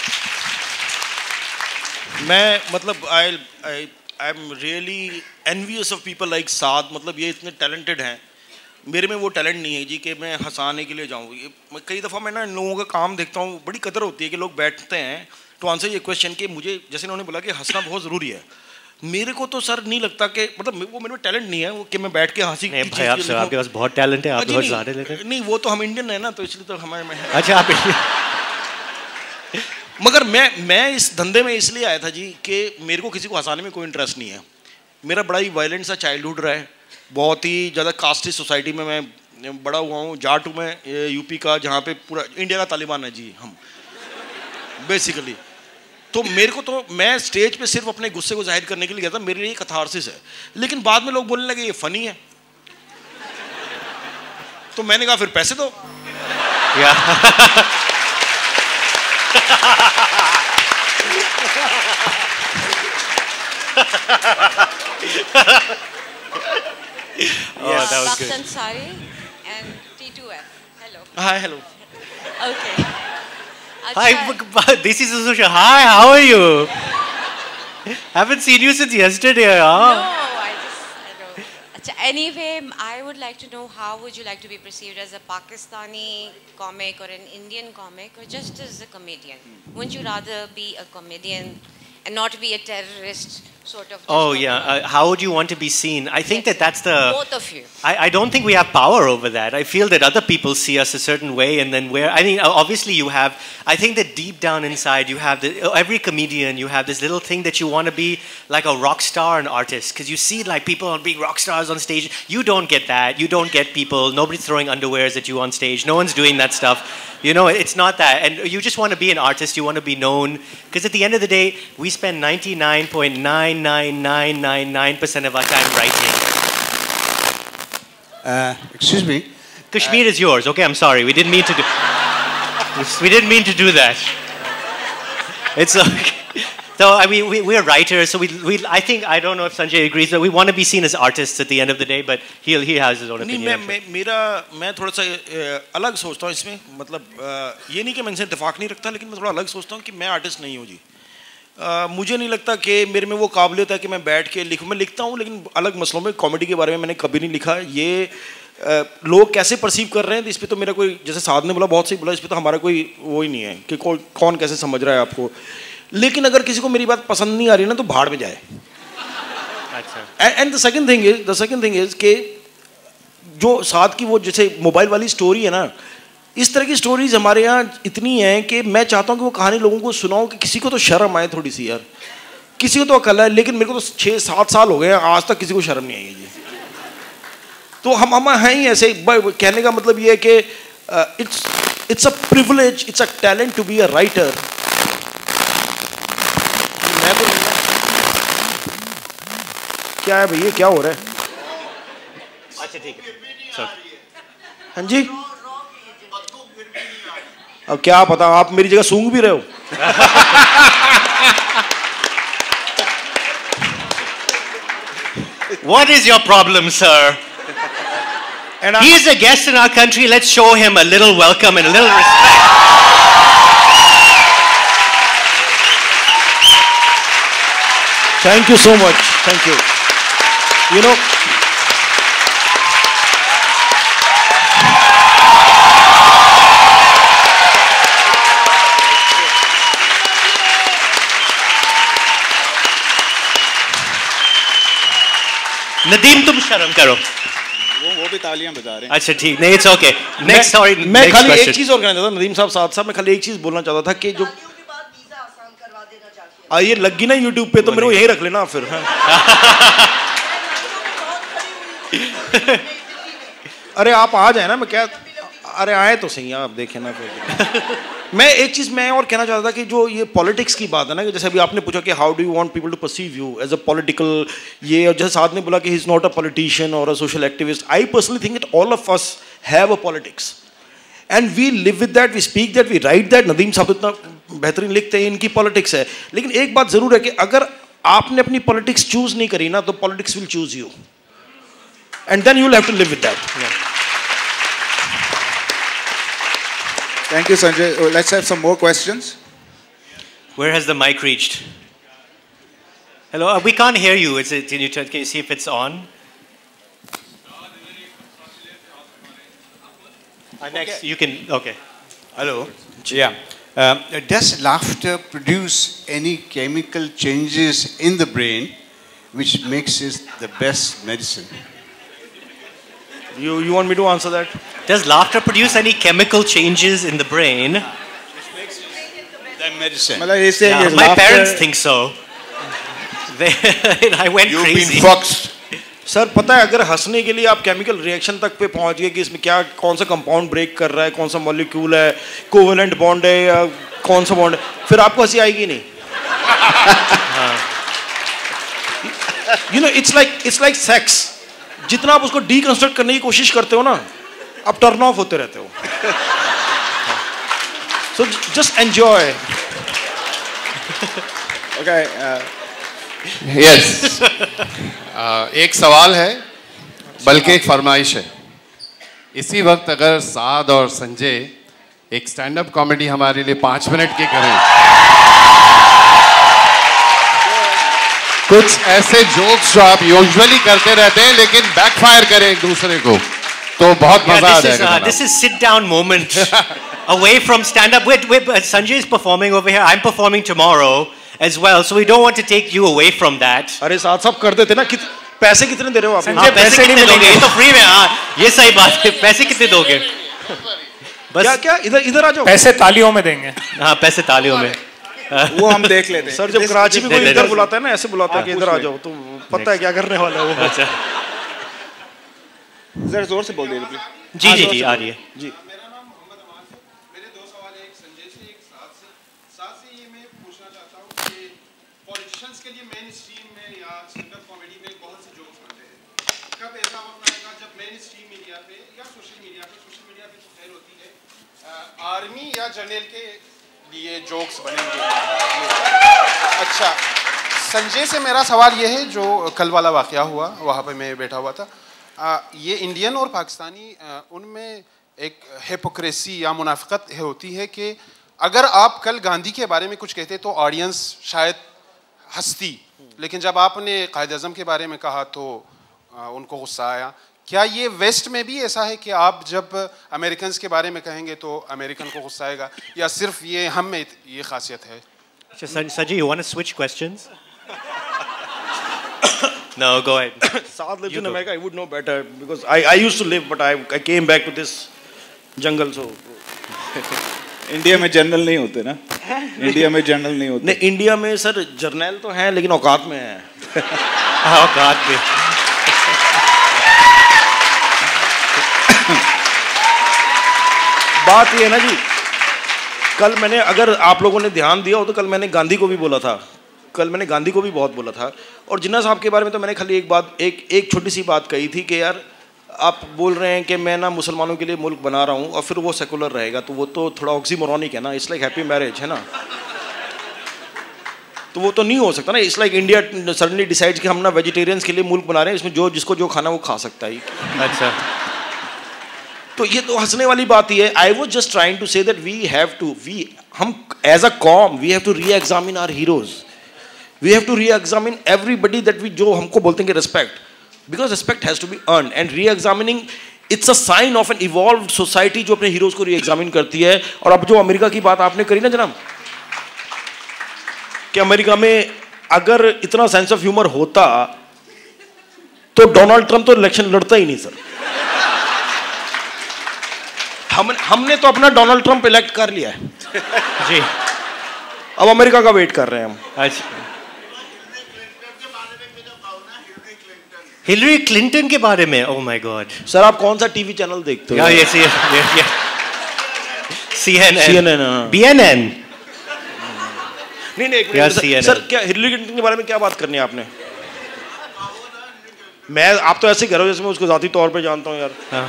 C: मैं मतलब I I I'm really envious of people like Saad. मतलब ये इतने talented हैं. मेरे में वो टैलेंट नहीं है जी कि मैं हंसाने के लिए जाऊँ. कई दफ़ा मैं ना इन लोगों का काम देखता हूँ, बड़ी कदर होती है कि लोग बैठते हैं तो आंसर ये क्वेश्चन कि मुझे जैसे उन्होंने बोला कि हंसना बहुत ज़रूरी है. मेरे को तो सर नहीं लगता कि मतलब वो मेरे में टैलेंट नहीं है वो कि मैं बैठ के हंसी.
B: भाई आप सर आपके पास बहुत टैलेंट है, आप बहुत ज़्यादा लेते हैं.
C: नहीं वो तो हम इंडियन है ना तो इसलिए तो हमारे में.
B: अच्छा आप
C: मगर मैं मैं इस धंधे में इसलिए आया था जी कि मेरे को किसी को हंसाने में कोई इंटरेस्ट नहीं है. मेरा बड़ा ही वायलेंट सा चाइल्डहुड रहा है. बहुत ही ज़्यादा कास्टिस्ट सोसाइटी में मैं बड़ा हुआ हूँ. जाट हूँ मैं यूपी का, जहाँ पे पूरा इंडिया का तालिबान है जी हम बेसिकली. तो मेरे को तो मैं स्टेज पे सिर्फ अपने गुस्से को जाहिर करने के लिए गया था. मेरे लिए कैथारसिस है. लेकिन बाद में लोग बोलने लगे ये फनी है, तो मैंने कहा फिर पैसे दो.
B: Oh, that was good.
K: Ansari and T two F. Hello.
C: Hi, hello.
K: Okay.
B: Hi, this is Susha. Hi, how are you? Haven't seen you since yesterday, huh?
K: No, I just, I don't. Achha, anyway, I would like to know how would you like to be perceived as a Pakistani comic or an Indian comic or just as a comedian? Wouldn't you rather be a comedian and not be a terrorist sort of?
B: Oh yeah, uh, how would you want to be seen? I think that that's the...
K: Both of you.
B: I, I don't think we have power over that. I feel that other people see us a certain way and then we're... I mean, obviously you have... I think that deep down inside you have... The, every comedian, you have this little thing that you want to be like a rock star, an artist. Because you see like people being rock stars on stage. You don't get that. You don't get people... Nobody's throwing underwears at you on stage. No one's doing that stuff. You know, it's not that. And you just want to be an artist. You want to be known. Because at the end of the day, we spend ninety-nine point nine nine nine nine nine percent of our time writing.
L: Uh, excuse me.
B: Kashmir uh, is yours. Okay, I'm sorry. We didn't mean to do... we didn't mean to do that. It's okay. So, I mean, we, we're writers, so we, we, I think, I don't know if Sanjay agrees, but we want to be seen as artists at the end of the day, but he, he has his own opinion.
C: नहीं, मैं, मेरा, मैं थोड़ा सा अलग सोचता हूँ इसमें, मतलब ये नहीं कि मैं इनसे इत्तेफाक नहीं रखता, लेकिन मैं थोड़ा अलग सोचता हूँ कि मैं आर्टिस्ट नहीं हूँ जी. मुझे नहीं लगता कि मेरे में वो काबिलियत है कि मैं बैठ के लिखूँ. मैं लिखता हूँ, लेकिन अलग मसलों में. कॉमेडी के बारे में मैंने कभी नहीं लिखा. ये लोग कैसे परसीव कर रहे हैं, इस पर तो मेरा कोई, जैसे साद ने बोला, बहुत सही बोला, इस पर तो हमारा कोई वो ही नहीं है कि कौन कैसे समझ रहा है आपको. लेकिन अगर किसी को मेरी बात पसंद नहीं आ रही ना, तो भाड़ में जाए. अच्छा. And the second thing is the second thing is कि जो साथ की वो जैसे मोबाइल वाली स्टोरी है ना, इस तरह की स्टोरीज हमारे यहाँ इतनी हैं कि मैं चाहता हूँ कि वो कहानी लोगों को सुनाऊँ कि किसी को तो शर्म आए थोड़ी सी यार. किसी को तो अकल है, लेकिन मेरे को तो छः सात साल हो गए हैं, आज तक किसी को शर्म नहीं आई है जी. तो हम हम हैं ही ऐसे. कहने का मतलब ये है कि it's it's a privilege, it's a talent to be a writer. मैं तो क्या है भैया, क्या हो रहा है?
B: अच्छा ठीक है.
C: हाँ जी. अब क्या पता, आप मेरी जगह सूंघ भी रहे हो.
B: What is your problem, sir? And he is a guest in our country. Let's show him a little welcome and a little respect.
C: Thank you so much. Thank you. You know,
B: Nadeem, तुम शर्म करो.
D: वो वो भी तालियां बजा रहे हैं.
B: अच्छा ठीक, नहीं, इट्स ओके. नेक्स्ट सॉरी,
C: मैं खाली एक चीज और कहना चाहता था नदीम साहब, साथ साथ मैं खाली एक चीज बोलना चाहता था कि जो आ, ये लगी ना यूट्यूब पे, तो मेरे को यहीं रख लेना फिर. अरे आप आ जाए ना, मैं क्या, अरे आए तो सही, आप देखें ना फिर. मैं एक चीज मैं और कहना चाहता था कि जो ये पॉलिटिक्स की बात है ना, कि जैसे अभी आपने पूछा कि how do you want people to perceive you as a political, ये, और जैसे साथ ने बोला कि he is not a politician और a social activist. I personally think that all of us have a politics and we live with that, we speak that, we write that. Nadeem साहब इतना बेहतरीन लिखते हैं, इनकी पॉलिटिक्स है. लेकिन एक बात जरूर है कि अगर आपने अपनी पॉलिटिक्स चूज नहीं करी ना, तो politics will choose you and then you will have to live with that.
D: Thank you, Sanjay. Oh, let's have some more questions.
B: Where has the mic reached? Hello, uh, we can't hear you. Is it? Can you turn, can you see if it's on? Uh, next, okay. You can. Okay.
L: Hello. Yeah. Uh, does laughter produce any chemical changes in the brain, which makes it the best medicine?
C: You you want me to answer that?
B: Does laughter produce any chemical changes in the brain?
L: Which makes it the medicine.
B: Yeah, my laughter... parents think so. They, I went
L: You've
B: crazy.
L: You've been foxed.
C: Sir पता है, अगर हंसने के लिए आप केमिकल रिएक्शन तक पे पहुंच गए कि इसमें क्या, कौन सा कंपाउंड ब्रेक कर रहा है, कौन सा मॉलिक्यूल है, कोवेलेंट बॉन्ड है या कौन सा बॉन्ड है, फिर आपको हंसी आएगी नहीं. You know, it's like it's like sex. जितना आप उसको डीकंस्ट्रक्ट करने की कोशिश करते हो ना, आप टर्न ऑफ होते रहते हो. So just enjoy.
D: Okay. Uh,
M: yes. uh, एक सवाल है, बल्कि एक फरमाइश है. इसी वक्त अगर साद और संजय एक स्टैंड अप कॉमेडी हमारे लिए पाँच मिनट की करें। कुछ ऐसे जोक्स जो आप यूजुअली करते रहते हैं लेकिन बैकफायर करें एक दूसरे को, तो बहुत मजा आ जाएगा।
B: This is sit down moment away from stand up. Wait, wait, Sanjay is performing over here. I'm performing tomorrow as well, so we don't want to take you away from that.
C: अरे साथ सब कर देते ना, कित, पैसे कितने दे रहे हो आप?
B: संजय पैसे कितने दोगे? ये तो फ्री में, हाँ ये सही बात है। पैसे कितने दोगे? बस
C: क्या क्या इधर इधर आ जाओ।
N: पैसे तालियों में देंगे।
B: हाँ पैसे तालियों में।
D: वो हम देख लेते हैं।
C: सर जब कराची में कोई इधर बुलाता है ना, ऐसे बुलाता है कि इधर आ जाओ, तो पता है क्या करने वाला है वो।
B: अच्छा
D: जरा जोर से बोल दीजिए प्लीज।
B: जी जी जी आ रही है
C: जी।
O: आर्मी या जनरल के लिए जोक्स बनेंगे। अच्छा, संजय से मेरा सवाल ये है, जो कल वाला वाक़या हुआ वहाँ पे मैं बैठा हुआ था, आ, ये इंडियन और पाकिस्तानी उनमें एक हिपोक्रेसी या मुनाफिकत होती है कि अगर आप कल गांधी के बारे में कुछ कहते तो ऑडियंस शायद हंसती, लेकिन जब आपने कायद आज़म के बारे में कहा तो आ, उनको गुस्सा आया। क्या ये वेस्ट में भी ऐसा है कि आप जब अमेरिकन के बारे में कहेंगे तो अमेरिकन को गुस्सा आएगा, या सिर्फ ये हम में ये खासियत है?
B: अच्छा Sanjay, you want to switch questions? No, go ahead.
C: Saad lives in America. I would know better because I I used to live, but I I came back to this jungle. So
D: India में जनरल नहीं होते ना? इंडिया में जनरल नहीं होते।
C: नहीं, इंडिया में सर जर्नल तो हैं लेकिन औकात में है।
B: औकात में।
C: बात ये है ना जी, कल मैंने, अगर आप लोगों ने ध्यान दिया हो तो कल मैंने गांधी को भी बोला था, कल मैंने गांधी को भी बहुत बोला था। और जिन्ना साहब के बारे में तो मैंने खाली एक बात, एक एक छोटी सी बात कही थी कि यार आप बोल रहे हैं कि मैं ना मुसलमानों के लिए मुल्क बना रहा हूँ और फिर वो सेकुलर रहेगा, तो वो तो थोड़ा ऑक्सीमोरॉनिक है ना। इट्स लाइक हैप्पी मैरिज है ना, तो वो तो नहीं हो सकता ना। It's like India suddenly decides कि हम ना वेजिटेरियंस के लिए मुल्क बना रहे हैं, इसमें जो जिसको जो खाना वो खा सकता है।
B: अच्छा,
C: तो ये तो हंसने वाली बात ही है। I was just trying to say that we have to, we हम एज अ कॉम we have to re examine our heroes, we have to re examine everybody that we, जो हमको बोलते हैं कि respect, because respect has to be earn and re examining it's a sign of an evolved society जो अपने हीरोज को री एग्जामिन करती है। और अब जो अमेरिका की बात आपने करी ना जनाब, कि अमेरिका में अगर इतना सेंस ऑफ ह्यूमर होता तो डोनाल्ड ट्रंप तो इलेक्शन लड़ता ही नहीं सर। हम हमने तो अपना डोनाल्ड ट्रंप इलेक्ट कर लिया है
B: जी,
C: अब अमेरिका का वेट कर रहे हैं हम।
B: अच्छा, हिलरी क्लिंटन के बारे में, ओह माय गॉड
C: सर आप कौन सा टीवी चैनल देखते हो?
B: ये C C N N,
C: C N N,
B: B N N.
C: नहीं नहीं एक मिनट सर, सर क्या हिलरी क्लिंटन के बारे में क्या बात करनी है आपने? मैं, आप तो ऐसे कह रहे हो जैसे मैं उसको जाती तौर पे जानता हूँ यार। हाँ।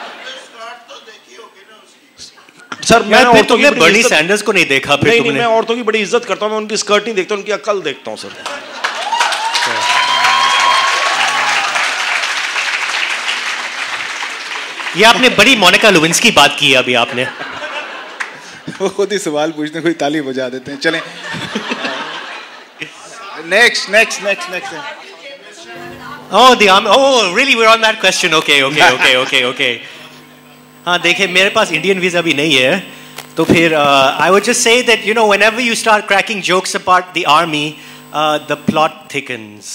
C: सर मैं औरतों की
B: बर्नी सैंडर्स को नहीं देखा फिर
C: नहीं,
B: तुमने?
C: नहीं, मैं औरतों की बड़ी इज्जत करता हूँ, मैं उनकी स्कर्ट नहीं देखता, उनकी अक्ल देखता हूँ सर।
B: ये आपने बड़ी मोनिका लुविंस्की बात की है अभी आपने।
D: वो खुद ही सवाल पूछते हैं, कोई ताली बजा देते हैं। चलें next next next next.
B: Oh, the army. Oh, really? We're on that question. Okay, okay, okay, okay, okay. हाँ देखिए, मेरे पास इंडियन वीज़ा भी नहीं है, तो फिर uh, I would just say that you know whenever you start cracking jokes about the army, uh, the plot thickens.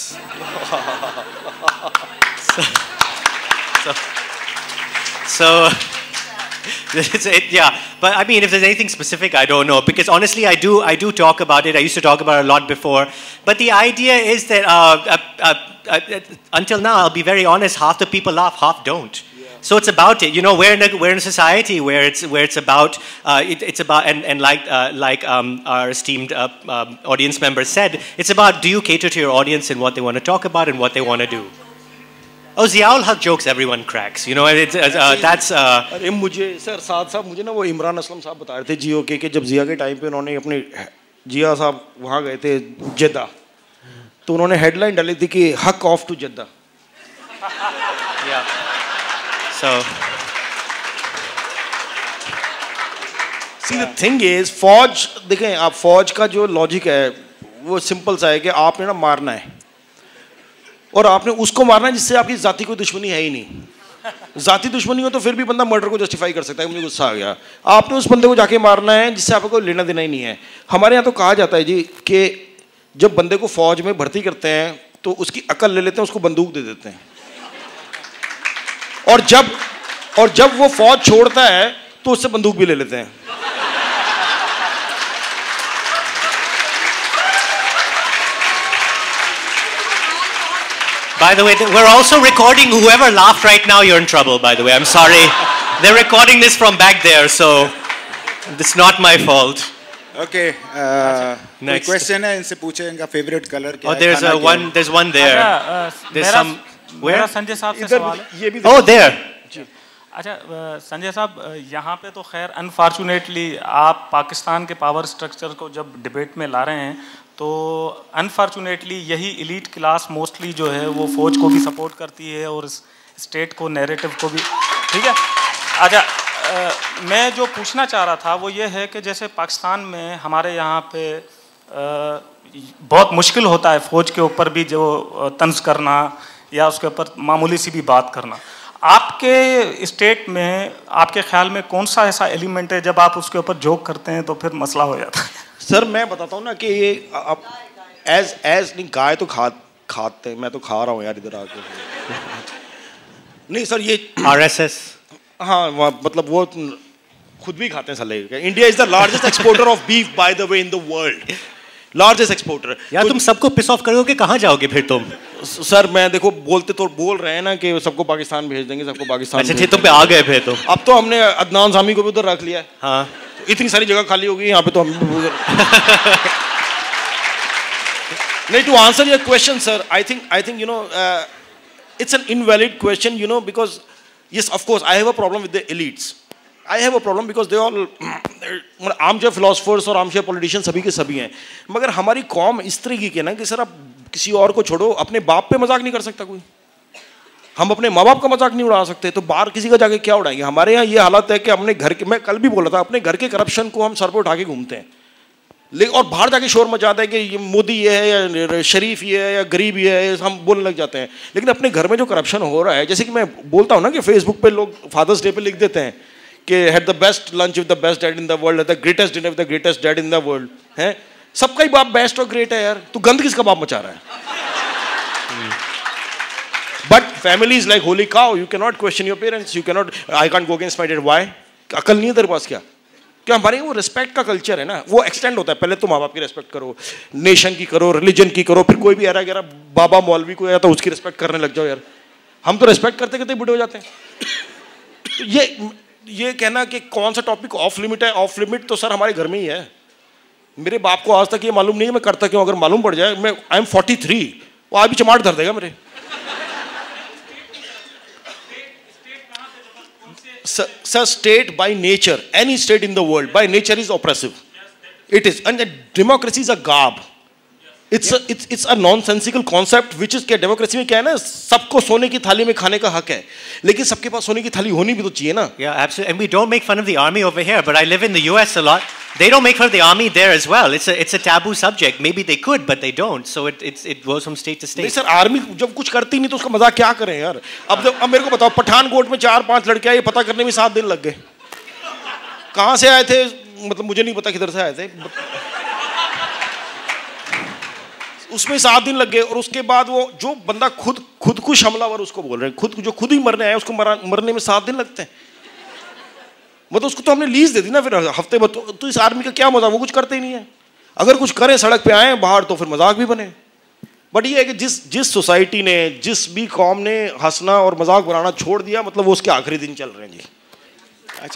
B: so, so, so it's, it, yeah, but I mean, if there's anything specific, I don't know, because honestly, I do, I do talk about it. I used to talk about it a lot before, but the idea is that uh, uh, uh, uh, until now, I'll be very honest, half the people laugh, half don't. Yeah. So it's about it. You know, we're in a, we're in a society where it's where it's about uh, it, it's about and and like uh, like um, our esteemed uh, um, audience member said, it's about, do you cater to your audience and what they want to talk about and what they want to do. Oh, Ziaul Haq jokes everyone cracks. You know, it's, uh, that's. Uh,
C: अरे मुझे सर साथ साहब मुझे ना वो इमरान असलम साहब बता रहे थे जियो के, कि जब जिया के टाइम पे उन्होंने अपने जिया साहब वहाँ गए थे जेद्दा, तो उन्होंने हेडलाइन डाली थी कि हक off to Jeddah.
B: Yeah. So.
C: See the thing is, फौज देखें आप, फौज का जो लॉजिक है वो सिंपल सा है कि आपने ना मारना है और आपने उसको मारना है जिससे आपकी जाति कोई दुश्मनी है ही नहीं। जाति दुश्मनी हो तो फिर भी बंदा मर्डर को जस्टिफाई कर सकता है, मुझे गुस्सा आ गया। आपने उस बंदे को जाके मारना है जिससे आपको कोई लेना देना ही नहीं है। हमारे यहाँ तो कहा जाता है जी कि जब बंदे को फौज में भर्ती करते हैं तो उसकी अकल ले लेते हैं, उसको बंदूक दे देते हैं, और जब और जब वो फौज छोड़ता है तो उससे बंदूक भी ले लेते हैं।
B: By the way, we're also recording. Whoever laughed right now, you're in trouble, by the way. I'm sorry. They're recording this from back there, so it's not my fault.
D: Okay. Uh, next question है, इनसे पूछे इनका favorite color क्या है?
B: Oh, there's a one. There's one there. There's some. Where?
N: मेरा संजय साहब से सवाल है।
B: Oh, there.
N: अच्छा संजय साहब, यहाँ पे तो खैर अनफॉर्चुनेटली आप पाकिस्तान के पावर स्ट्रक्चर को जब डिबेट में ला रहे हैं तो अनफॉर्चुनेटली यही इलीट क्लास मोस्टली जो है वो फौज को भी सपोर्ट करती है और स्टेट को, नैरेटिव को भी, ठीक है। अच्छा आ, मैं जो पूछना चाह रहा था वो ये है कि जैसे पाकिस्तान में हमारे यहाँ पे आ, बहुत मुश्किल होता है फौज के ऊपर भी जो तंज करना या उसके ऊपर मामूली सी भी बात करना। आपके स्टेट में आपके ख्याल में कौन सा ऐसा एलिमेंट है जब आप उसके ऊपर जोक करते हैं तो फिर मसला हो जाता है?
C: सर मैं बताता हूँ ना कि ये आप एज एज नहीं, गाय तो खा खाते हैं, मैं तो खा रहा हूँ यार इधर आके। नहीं सर ये
B: आरएसएस,
C: हाँ मतलब वो खुद भी खाते हैं साले। India is the largest exporter of beef by the way in the world, largest exporter.
B: यार तुम सबको पिस ऑफ करोगे, कहाँ जाओगे फिर तुम?
C: सर मैं देखो बोलते तो बोल रहे हैं ना कि सबको पाकिस्तान भेज देंगे, सबको पाकिस्तान।
B: अच्छा ठीक, तुम पे आ गए फिर तो।
C: अब तो हमने अदनान सामी को भी उधर रख लिया है।
B: हाँ
C: इतनी सारी जगह खाली होगी यहाँ पे तो हम नहीं। To answer your question sir, I think I think you know it's an invalid question, you know, because yes, of course, I have a problem with the elites. I have a problem because they all armchair philosophers और armchair politicians सभी के सभी हैं. मगर हमारी कौम इस तरह की है ना कि सर आप किसी और को छोड़ो, अपने बाप पे मजाक नहीं कर सकता कोई. हम अपने माँ बाप का मजाक नहीं उड़ा सकते, तो बाहर किसी का जाके क्या उड़ाएंगे. हमारे यहाँ ये हालत है कि अपने घर के, मैं कल भी बोला था, अपने घर के करप्शन को हम सर पे उठा के घूमते हैं, लेकिन और बाहर जाके शोर मचाते हैं कि ये मोदी ये है या शरीफ ये है या गरीब ये है, हम बोलने लग जाते हैं. लेकिन अपने घर में जो करप्शन हो रहा है, जैसे कि मैं बोलता हूँ ना कि फेसबुक पे लोग फादर्स डे पे लिख देते हैं कि had the best lunch with the best dad in the world, the greatest dinner with the greatest dad in the world. है सबका ही बाप बेस्ट और ग्रेट है यार, तो गंद किसका बाप मचा रहा है. But family is like holy cow. You cannot question your parents. You cannot. I can't go against my dad. Why? अकल नहीं है तेरे पास क्या? क्या हमारे वो रिस्पेक्ट का कल्चर है ना, वो एक्सटेंड होता है. पहले तो माँ बाप की रिस्पेक्ट करो, नेशन की करो, रिलीजन की करो, फिर कोई भी एरा गैरा बाबा मौलवी को आया तो उसकी रिस्पेक्ट करने लग जाओ यार. हम तो रिस्पेक्ट करते करते बूढ़े हो जाते हैं. तो ये ये कहना कि कौन सा टॉपिक ऑफ लिमिट है, ऑफ लिमिट तो सर हमारे घर में ही है. मेरे बाप को आज तक ये मालूम नहीं है मैं करता क्यों. अगर मालूम पड़ जाए, मैं आई एम फोर्टी थ्री, वो आज भी चमाट धर देगा मेरे. Sir, state by nature, any state in the world, by nature is oppressive. It is, and democracy is a garb. It's a it's it's a nonsensical concept, which is क्या democracy में क्या है ना, सबको सोने की थाली में खाने का हक है, लेकिन सबके पास सोने की थाली होनी भी तो चाहिए ना.
B: Yeah, absolutely. And we don't make fun of the army over here, but I live in the U S a lot. They don't make fun of the army there as well. It's a it's a taboo subject. Maybe they could, but they don't. So it it's it goes from state to state.
C: नहीं सर, आर्मी जब कुछ करती नहीं तो उसका मजाक क्या करें यार. अब अब मेरे को बताओ, पठानकोट में चार पांच लड़के आए, ये पता करने में सात दिन लग गए. कहाँ से आए थे, मतलब मुझे नहीं पता किधर से आए थे, उसमें सात दिन लग गए. और उसके बाद वो जो बंदा खुद खुदकुश हमलावर उसको बोल रहे हैं, खुद जो खुद ही मरने आया उसको मरने में सात दिन लगते हैं. मतलब उसको तो हमने लीज दे दी ना फिर हफ्ते भर. तो, तो इस आर्मी का क्या मजाक, वो कुछ करते ही नहीं है. अगर कुछ करें सड़क पे आए बाहर तो फिर मजाक भी बने. बट ये है कि जिस जिस सोसाइटी ने, जिस भी कौम ने हंसना और मजाक बनाना छोड़ दिया, मतलब वो उसके आखिरी दिन चल रहे हैं जी. अच्छा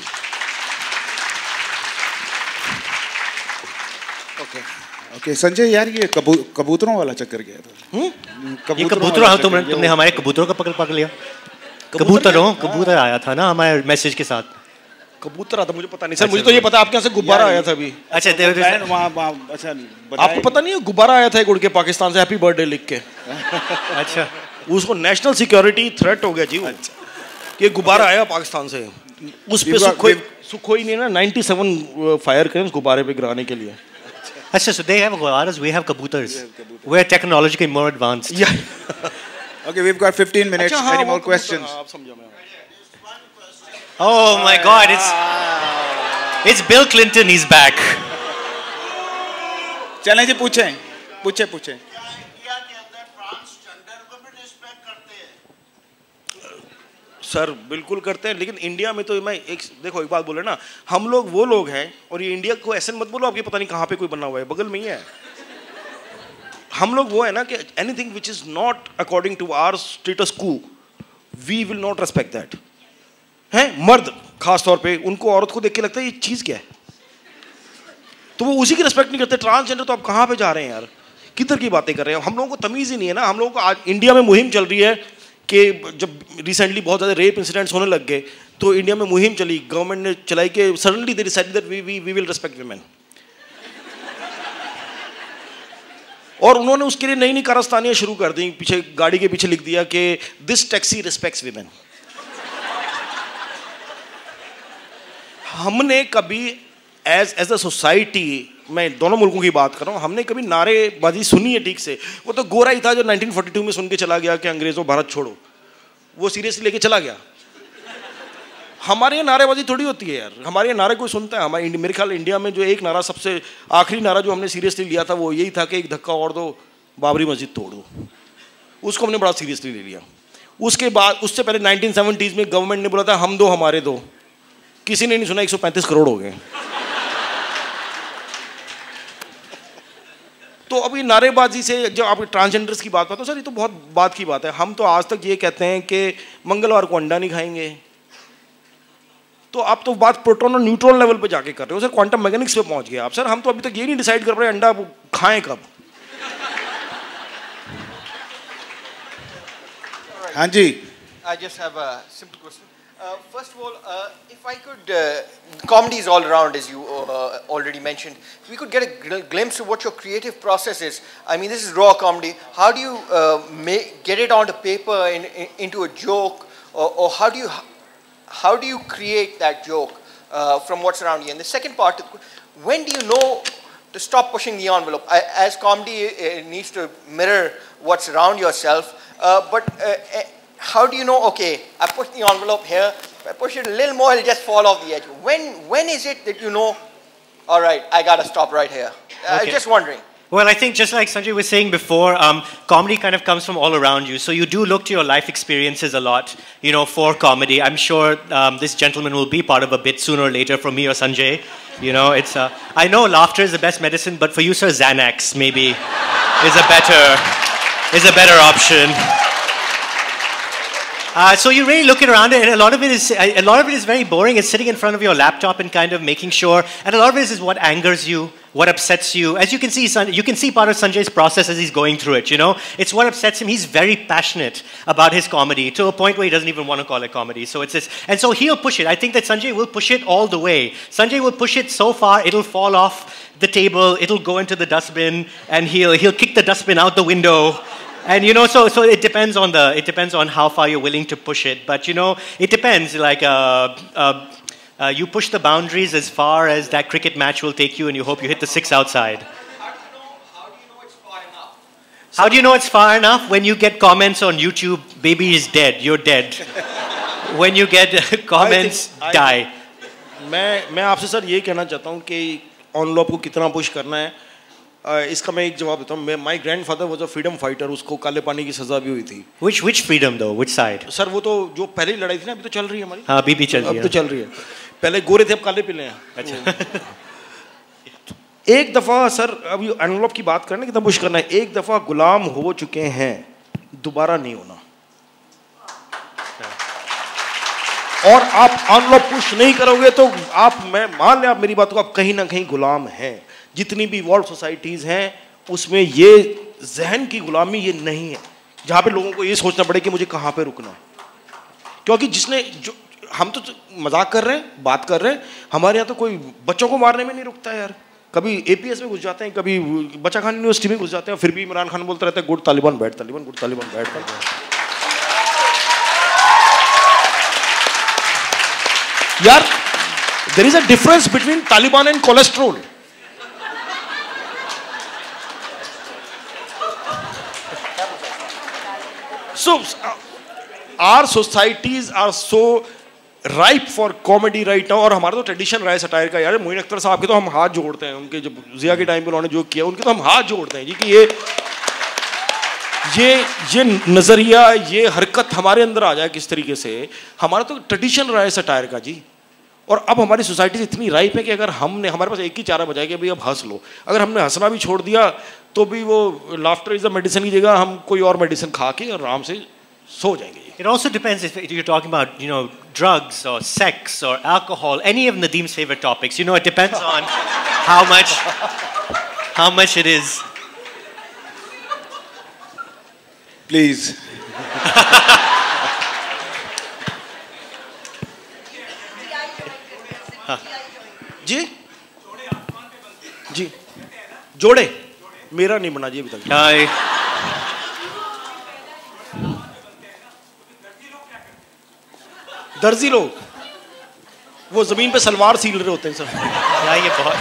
D: ओके ओके संजय यार, ये कबू, कबूतरों वाला चक्कर गया था.
B: ये कबूतर तुमने तुमने हमारे कबूतरों का पकड़ पकड़ लिया. कबूतरों कबूतर आया था ना हमारे मैसेज के साथ.
C: कबूतर आता मुझे पता नहीं सर. मुझे तो ये पता आपके यहाँ से गुब्बारा आया था अभी.
B: अच्छा
C: अच्छा आपको पता नहीं है, गुब्बारा आया था एक उड़ के पाकिस्तान से, हैप्पी बर्थडे लिख के. अच्छा उसको नेशनल सिक्योरिटी थ्रेट हो गया जी. अच्छा ये गुब्बारा आया पाकिस्तान से. उस पे सुखोई सुखोई ने ना ninety-seven फायर करें उस गुब्बारे पे गिराने के लिए.
B: अच्छा, so they have gubaras, we have kabutars. We're technologically more advanced.
C: Yeah.
D: Okay, we've got fifteen minutes.
C: अच्छा,
D: Any
C: हाँ,
D: more
C: वो
D: questions?
C: आप समझो मैं.
B: Oh my God, it's it's Bill Clinton. He's back.
D: चलें जी, पूछें, पूछें, पूछें.
C: सर बिल्कुल करते हैं, लेकिन इंडिया में तो मैं एक देखो एक बात बोले ना, हम लोग वो लोग हैं, और ये इंडिया को ऐसे मत बोलो आपके पता नहीं कहाँ पे कोई बना हुआ है, बगल में ही है. हम लोग वो है ना कि anything which is not according to our status को we will not respect that. हैं मर्द खास तौर पे, उनको औरत को देख के लगता है ये चीज़ क्या है, तो वो उसी की रेस्पेक्ट नहीं करते. ट्रांसजेंडर तो आप कहाँ पे जा रहे हैं यार, किधर की बातें कर रहे हैं. हम लोगों को तमीज़ ही नहीं है ना. हम लोगों को आज इंडिया में मुहिम चल रही है कि जब रिसेंटली बहुत ज़्यादा रेप इंसिडेंट्स होने लग गए, तो इंडिया में मुहिम चली, गवर्नमेंट ने चलाई कि suddenly they decided that we we we will respect women. और उन्होंने उसके लिए नई नई कारस्तानियाँ शुरू कर दी. पीछे गाड़ी के पीछे लिख दिया कि दिस टैक्सी रिस्पेक्ट्स वीमेन. हमने कभी एज एज अ सोसाइटी, मैं दोनों मुल्कों की बात कर रहा हूँ, हमने कभी नारेबाजी सुनी है ठीक से? वो तो गोरा ही था जो nineteen forty-two में सुन के चला गया कि अंग्रेजों भारत छोड़ो, वो सीरियसली लेके चला गया. हमारे यहाँ नारेबाजी थोड़ी होती है यार, हमारे यहाँ नारे कोई सुनता है? हमारे मेरे ख्याल इंडिया में जो एक नारा सबसे आखिरी नारा जो हमने सीरियसली लिया था वो यही था कि एक धक्का और दो बाबरी मस्जिद तोड़ दो. उसको हमने बड़ा सीरियसली ले लिया. उसके बाद उससे पहले नाइनटीन सेवेंटीज़ में गवर्नमेंट ने बोला था हम दो हमारे दो, किसी ने नहीं सुना. एक सौ पैंतीस करोड़ हो गए. तो अभी नारेबाजी से जब आप ट्रांसजेंडर्स की बात करते हो, सर ये तो बहुत बात की बात है. हम तो आज तक ये कहते हैं कि मंगलवार को अंडा नहीं खाएंगे, तो आप तो बात प्रोटॉन और न्यूट्रॉन लेवल पे जाके कर रहे हो सर. क्वांटम मैकेनिक्स पे पहुंच गए आप सर. हम तो अभी तक ये नहीं डिसाइड कर रहे अंडा खाएं कब.
D: हाँ जी.
A: I just have a simple question. Uh, first of all, uh, if I could, uh, comedy is all around, as you uh, already mentioned. If we could get a gl glimpse of what your creative process is. I mean, this is raw comedy. How do you uh, make, get it onto paper in, in, into a joke, or, or how do you how do you create that joke uh, from what's around you? And the second part, when do you know to stop pushing the envelope? I, as comedy it needs to mirror what's around yourself, uh, but. Uh, How do you know, okay, I push the envelope here, if I push it a little more, it'll just fall off the edge. When, when is it that you know, all right, I got to stop right here? Okay. I'm just wondering.
B: Well, I think just like Sanjay was saying before, um, comedy kind of comes from all around you. So you do look to your life experiences a lot, you know, for comedy. I'm sure um, this gentleman will be part of a bit sooner or later from me or Sanjay. You know, it's, uh, I know laughter is the best medicine, but for you, sir, Xanax maybe is a better, is a better option. Uh, so you really look it around it, and a lot of it is a lot of it is very boring. It's sitting in front of your laptop and kind of making sure. And a lot of it is what angers you, what upsets you. As you can see, you can see part of Sanjay's process as he's going through it. You know, it's what upsets him. He's very passionate about his comedy to a point where he doesn't even want to call it comedy. So it's this, and so he'll push it. I think that Sanjay will push it all the way. Sanjay will push it so far it'll fall off the table, it'll go into the dustbin, and he'll he'll kick the dustbin out the window. And you know, so so it depends on the it depends on how far you're willing to push it. But you know, it depends. Like uh, uh, uh, you push the boundaries as far as that cricket match will take you, and you hope you hit the six outside. How do you know it's far enough? When you get comments on YouTube, baby is dead, you're dead. When you get comments, I think, die.
C: मैं मैं आपसे सर ये कहना चाहता हूँ कि ऑनलॉप को कितना पुश करना है. Uh, इसका मैं एक जवाब देता हूँ. My grandfather was a freedom fighter. उसको काले पानी की सजा भी हुई थी.
B: Which which freedom though? Which side?
C: Sir वो तो जो पहले लड़ाई थी ना, अभी तो चल रही है हमारी.
B: हाँ, अभी भी चल रही है.
C: अब तो चल रही है. पहले गोरे थे, अब काले पीले हैं.
B: अच्छा.
C: एक दफा सर, अभी एनवलप की बात करना कितना पुश करना है. एक दफा गुलाम हो चुके हैं, दोबारा नहीं होना. और आप एनवलप पुश नहीं करोगे तो आप, मैं मान लें आप मेरी बात को, आप कहीं ना कहीं गुलाम हैं. जितनी भी वर्ल्ड सोसाइटीज़ हैं उसमें ये जहन की गुलामी ये नहीं है जहाँ पे लोगों को ये सोचना पड़े कि मुझे कहाँ पे रुकना. क्योंकि जिसने जो हम तो मजाक कर रहे हैं, बात कर रहे हैं, हमारे यहाँ तो कोई बच्चों को मारने में नहीं रुकता यार. कभी एपीएस में घुस जाते हैं, कभी बच्चा खान यूनिवर्सिटी में घुस जाते हैं, फिर भी इमरान खान बोलता रहता है गुड तालिबान बैठ तालिबान, गुड तालिबान बैठ तालिबान. यार, there is a difference between Taliban and cholesterol. So, uh, our societies are so ripe for comedy right now. और हमारा तो ट्रेडिशन रहा है सटायर का यार. मोइन अख्तर साहब के तो हम हाथ जोड़ते हैं. उनके जब जिया के टाइम पे उन्होंने जो किया उनके तो हम हाथ जोड़ते हैं जी कि ये ये ये नज़रिया, ये हरकत हमारे अंदर आ जाए किस तरीके से. हमारा तो ट्रेडिशन रहा है सटायर का जी. और अब हमारी सोसाइटी इतनी राइप है कि अगर हमने, हमारे पास एक ही चारा बचा है कि भाई अब हंस लो. अगर हमने हंसना भी छोड़ दिया तो भी वो लाफ्टर इज द मेडिसिन की जगह हम कोई और मेडिसिन खा के आराम से सो जाएंगे.
B: It also depends if you're talking about, you know, drugs or sex or alcohol, any of Nadeem's favorite topics. You know, it depends on how much, how much it is.
D: Please.
C: जी जी जोड़े मेरा नहीं बना जी अभी तक. दर्जी लोग वो जमीन पे सलवार सील रहे होते हैं सर.
B: क्या ये बहुत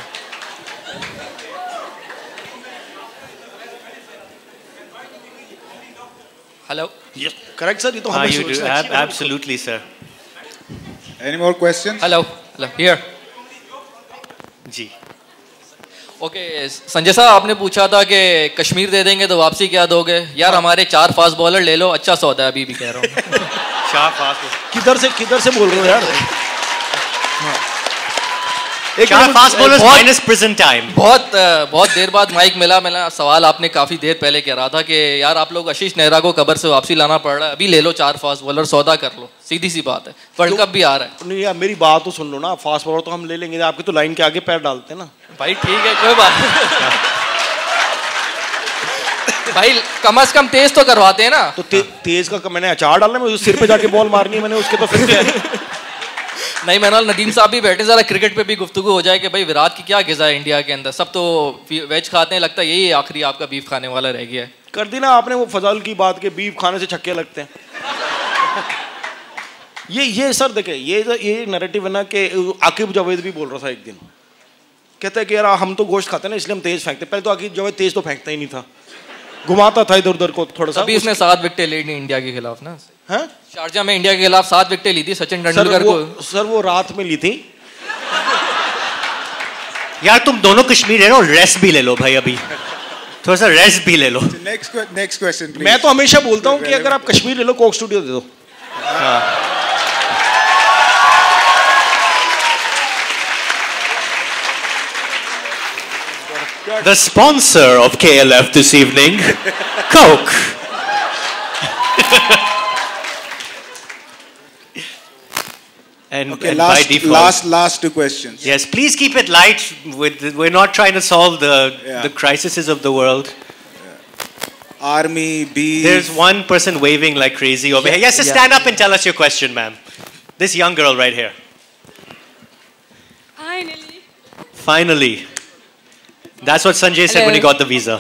P: हेलो.
C: Yes correct sir. ये तो
B: हमें you do. Ab absolutely sir.
D: Any more questions?
P: Hello hello here.
B: जी
P: ओके संजय साहब, आपने पूछा था कि कश्मीर दे देंगे तो वापसी क्या दोगे. यार हमारे चार फास्ट बॉलर ले लो, अच्छा सौदा है. अभी भी कह रहा हूँ.
B: चार फास्ट
C: किधर से किधर से बोल रहे हो यार.
B: चार fast bowlers minus present time.
P: बहुत बहुत देर बाद माइक मिला. मिला सवाल आपने काफी देर पहले कह रहा था कि यार आप लोग आशीष नेहरा को कबर से वापसी लाना पड़ रहा है. अभी ले लो चार फास्ट बॉलर, सौदा कर लो. सीधी सी बात है. वर्ल्ड कप भी आ रहा है.
C: नहीं यार मेरी बात तो सुन लो ना. फास्ट बॉलर तो हम ले लेंगे. आपकी तो लाइन के आगे पैर डालते हैं ना
P: भाई. ठीक है कोई बात नहीं भाई, कम से कम तेज तो करवाते हैं ना.
C: तो ते, तेज का मैंने अचार डालना है, सिर पे जाके बॉल मारनी है मैंने उसके. तो फिर क्या है.
P: नहीं मैंने नदीम साहब भी बैठे, जरा क्रिकेट पे भी गुफ्तगू हो जाए कि भाई विराट की क्या गिज़ा है इंडिया के अंदर. सब तो वेज खाते हैं, लगता है यही आखिरी आपका बीफ खाने वाला रह गया है.
C: कर दी ना आपने वो फजाल की बात के बीफ खाने से छक्के लगते हैं. ये ये सर देखे ये ये नैरेटिव है ना कि आकिब जावेद भी बोल रहा था एक दिन. कहता है कि यार हम तो गोश्त खाते हैं ना इसलिए हम तेज फेंकते. पहले तो आकिब जावेद तेज तो फेंकता ही नहीं था, घुमाता था इधर उधर को थोड़ा सा.
P: अभी इसने सात विकेटें ली थी इंडिया के खिलाफ ना.
C: हैं
P: शारजा में इंडिया के खिलाफ सात विकेटें ली थी सचिन तेंदुलकर को.
C: सर वो रात में ली थी.
B: यार तुम दोनों कश्मीर है ना, रेस्ट भी ले लो भाई. अभी थोड़ा सा रेस्ट भी ले लो.
D: Next next question please.
C: मैं तो हमेशा बोलता हूँ कि अगर आप कश्मीर ले लो कोक स्टूडियो दे दो.
B: The sponsor of K L F this evening, Coke. And,
D: okay,
B: and
D: last,
B: by default,
D: last, last two questions.
B: Yes, please keep it light. With we're not trying to solve the
D: yeah.
B: the crises of the world.
D: Yeah. Army, beef.
B: There's one person waving like crazy over yeah, here. Yes, just yeah. stand up and tell us your question, ma'am. This young girl right here.
Q: Finally.
B: Finally. That's what Sanjay said Hello. when he got the visa.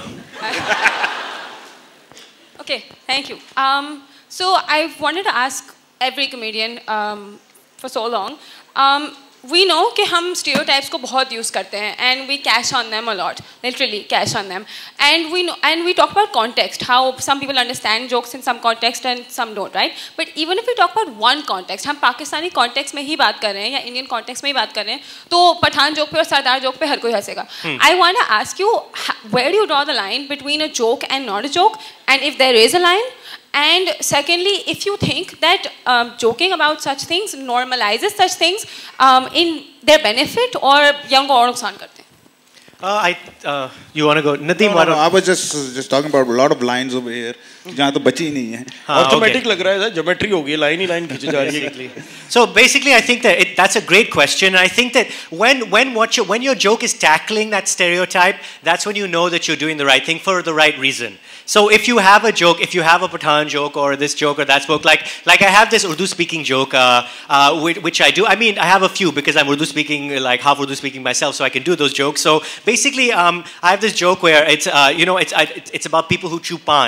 Q: Okay, thank you. Um, so I wanted to ask every comedian um, for so long. Um, we know कि हम stereotypes को बहुत use करते हैं, and we cash on them a lot, literally cash on them. And we know, and we talk about context, how some people understand jokes in some context and some don't, right? But even if we talk about one context, हम पाकिस्तानी context में ही बात कर रहे हैं या Indian context में ही बात कर रहे हैं, तो पठान joke पे और सरदार joke पे हर कोई हंसेगा. I want to ask you, where do you draw the line between a joke and not a joke? And if there is a line, and secondly, if you think that um, joking about such things normalizes such things um, in their benefit or young or nuksan karte hain?
B: Uh, I, uh, you want to go? Nadeem,
D: no, no, no, I was just just talking about a lot of lines over here. जहाँ तो बची नहीं है.
C: Automatic लग रहा है, geometry हो गई, line ही line खींची जा रही है.
B: So basically, I think that it, that's a great question. I think that when when what your, when your joke is tackling that stereotype, that's when you know that you're doing the right thing for the right reason. So if you have a joke, if you have a Pathan joke or this joke or that joke, like like I have this Urdu speaking joke, uh, uh, which, which I do. I mean, I have a few because I'm Urdu speaking, like half Urdu speaking myself, so I can do those jokes. So basically, um, I have this joke where it's uh, you know it's, it's it's about people who chew pan.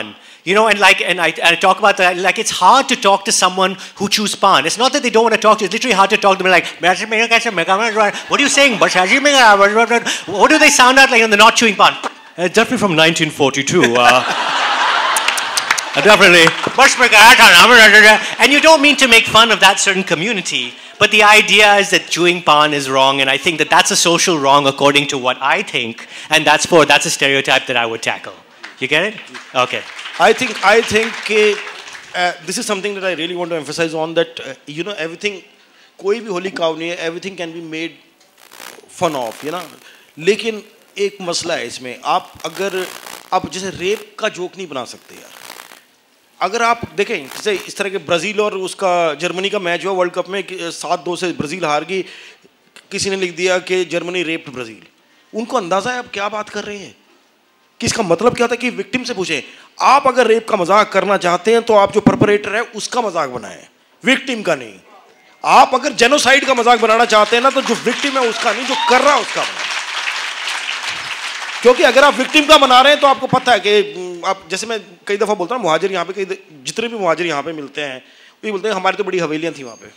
B: You know, and like, and I, and I talk about that, like it's hard to talk to someone who chews pan. It's not that they don't want to talk to you, it's literally hard to talk to them like, what are you saying? What do they sound out like when they're not chewing pan? Uh, definitely from nineteen forty-two. Uh, definitely. And you don't mean to make fun of that certain community, but the idea is that chewing pan is wrong, and I think that that's a social wrong according to what I think, and that's for, that's a stereotype that I would tackle. You get it? Okay.
C: I think, I think uh, this is something that I really want to emphasize on, that, uh, you know, everything, कोई भी होली काव नहीं है, everything can be made fun of, you know. लेकिन एक मसला है इसमें, आप अगर, आप जैसे रेप का जोक नहीं बना सकते यार. अगर आप देखें, जैसे इस तरह के ब्राज़ील और उसका जर्मनी का मैच हुआ वर्ल्ड कप में, सात दो से ब्राज़ील हार गई, किसी ने लिख दिया कि जर्मनी रेप्ड ब्राज़ील. उनको अंदाज़ा है आप क्या बात कर रहे हैं, कि इसका मतलब क्या होता है, कि विक्टिम से पूछें, आप अगर रेप का मजाक करना चाहते हैं तो आप जो परपरेटर है उसका मजाक बनाएं, विक्टिम का नहीं. आप अगर जेनोसाइड का मजाक बनाना चाहते हैं ना, तो जो विक्टिम है उसका नहीं, जो कर रहा है उसका बनाएं. क्योंकि अगर आप विक्टिम का बना रहे हैं तो आपको पता है कि आप, जैसे मैं कई दफ़ा बोलता हूँ, मुहाजिर यहाँ पे, कई जितने भी मुहाजिर यहाँ पे मिलते हैं वो बोलते हैं हमारी तो बड़ी हवेलियाँ थी वहाँ पे,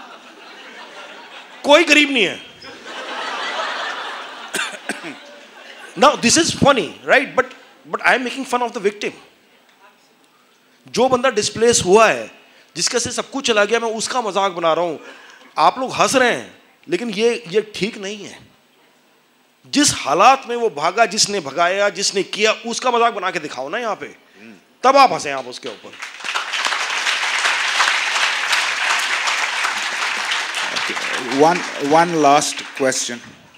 C: कोई गरीब नहीं है. Now this is funny, right? But but I am making fun of the victim. जो बंदा डिस्प्लेस हुआ है, जिसके से सब कुछ चला गया, मैं उसका मजाक बना रहा हूँ. आप लोग हंस रहे हैं, लेकिन ये ये ठीक नहीं है. जिस हालात में वो भागा, जिसने भगाया, जिसने किया, उसका मजाक बना के दिखाओ ना यहाँ पे, तब आप हंसे आप उसके ऊपर.
D: One one last question.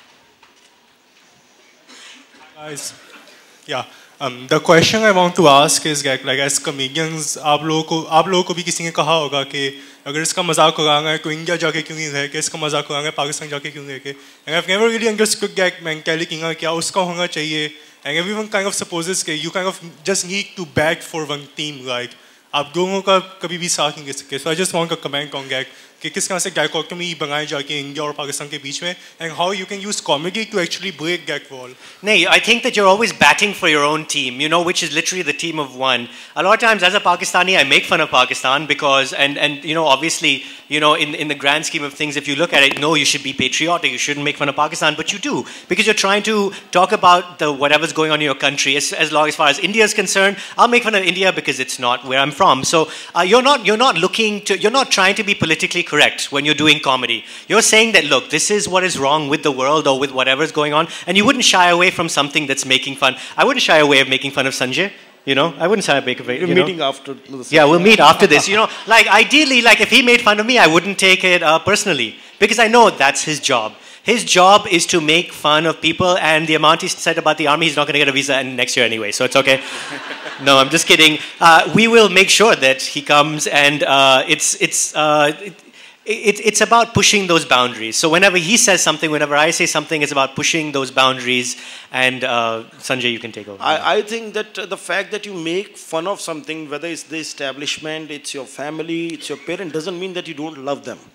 R: Guys, yeah. Um, the question I want to ask is like, like as comedians, आप लोगों को आप लोगों को भी किसी ने कहा होगा कि अगर इसका मजाक उड़ाना है तो इंडिया जाके क्यों नहीं रह के, इसका मजाक उड़ाना है पाकिस्तान जाके क्यों रह के. And I've never really understood that mentality कि क्या उसका होना चाहिए. And everyone kind of supposes that you kind of just need to bat for one team, like आप दोनों का कभी भी साथ नहीं दे सकते. So I just want to comment on that कि किस तरह से डायकोटमी बनाई जाके इंडिया और पाकिस्तान के बीच में, and how you can use comedy to actually break that wall.
B: No, I think that you're always batting for your own team, you know, which is literally the team of one. A lot of times as a Pakistani, I make fun of Pakistan because, and, and you know, obviously, you know, in, in the grand scheme of things, if you look at it, no, you should be patriotic, you shouldn't make fun of Pakistan, but you do, because you're trying to talk about the whatever's going on in your country. As, as long as far as India is concerned, I'll make fun of India because it's not where I'm from. So uh, you're not, you're not looking to, you're not trying to be politically correct when you're doing comedy. You're saying that, look, this is what is wrong with the world or with whatever's going on, and you wouldn't shy away from something that's making fun. I wouldn't shy away of making fun of Sanjay. You know, I wouldn't shy away of it.
C: We're meeting know? after.
B: Yeah, we'll meet after this. You know, like ideally, like if he made fun of me, I wouldn't take it uh, personally, because I know that's his job. His job is to make fun of people, and the amount he said about the army, he's not going to get a visa next year anyway, so it's okay. No, I'm just kidding. Uh, we will make sure that he comes, and uh, it's it's uh, it, it, it's about pushing those boundaries. So whenever he says something, whenever I say something, it's about pushing those boundaries. And uh, Sanjay, you can take over.
C: I, I think that uh, the fact that you make fun of something, whether it's the establishment, it's your family, it's your parent, doesn't mean that you don't love them.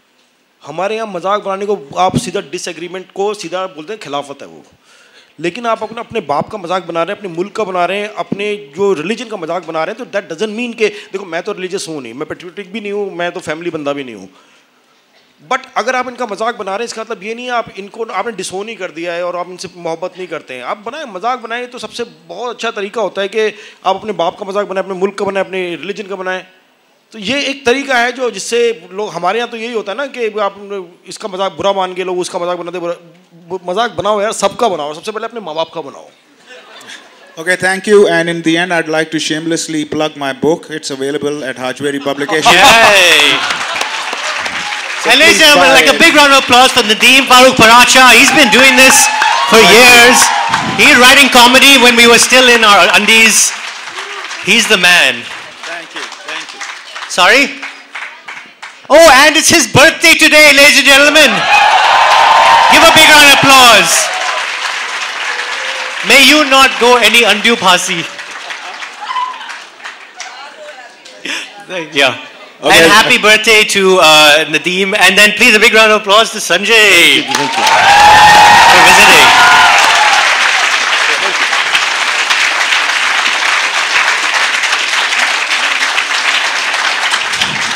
C: हमारे यहाँ मजाक बनाने को आप सीधा डिसएग्रीमेंट को सीधा बोलते हैं खिलाफत है वो, लेकिन आप अपने अपने बाप का मजाक बना रहे हैं, अपने मुल्क का बना रहे हैं, अपने जो रिलीजन का मजाक बना रहे हैं, तो दैट डजंट मीन के देखो मैं तो रिलीजियस हूँ नहीं, मैं पेट्रियोटिक भी नहीं हूँ, मैं तो फैमिली बंदा भी नहीं हूँ, बट अगर आप इनका मजाक बना रहे हैं इसका मतलब ये नहीं है आप इनको आपने डिसोन ही कर दिया है और आप इनसे मोहब्बत नहीं करते हैं. आप बनाएं, मजाक बनाएं, तो सबसे बहुत अच्छा तरीका होता है कि आप अपने बाप का मजाक बनाएं, अपने मुल्क का बनाएं, अपने रिलीजन का बनाएं. तो ये एक तरीका है जो जिससे लोग, हमारे यहाँ तो यही होता है ना कि आप इसका मजाक बुरा मान के लोग उसका मजाक बनाते. मजाक बनाओ यार, सबका बनाओ, सबसे पहले अपने माँ बाप का बनाओ.
D: Okay, thank you. And in the end, I'd like to shamelessly plug my book. It's available at Hajwari Publications.
B: Yay! So and ladies and gentlemen, like a big round of applause for Nadeem Paracha. He's been doing this for years. He's writing comedy when we were still in our undies. He's the man.
D: Thank you. Thank you.
B: Sorry? Oh, and it's his birthday today, ladies and gentlemen. Give a big round of applause. May you not go any undue pasi. Yeah. Okay. And happy birthday to uh, Nadeem. And then please a big round of applause to Sanjay. Thank you, thank you. For visiting.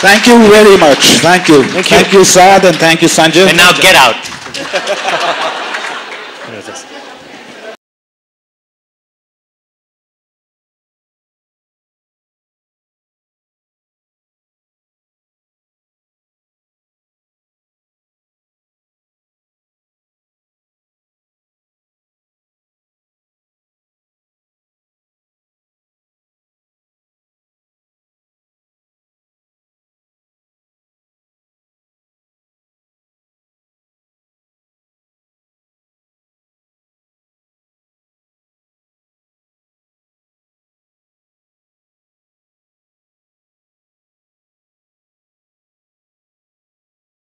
D: Thank you very much. Thank you. Thank you, thank you Saad, and thank you, Sanjay.
B: And now get out.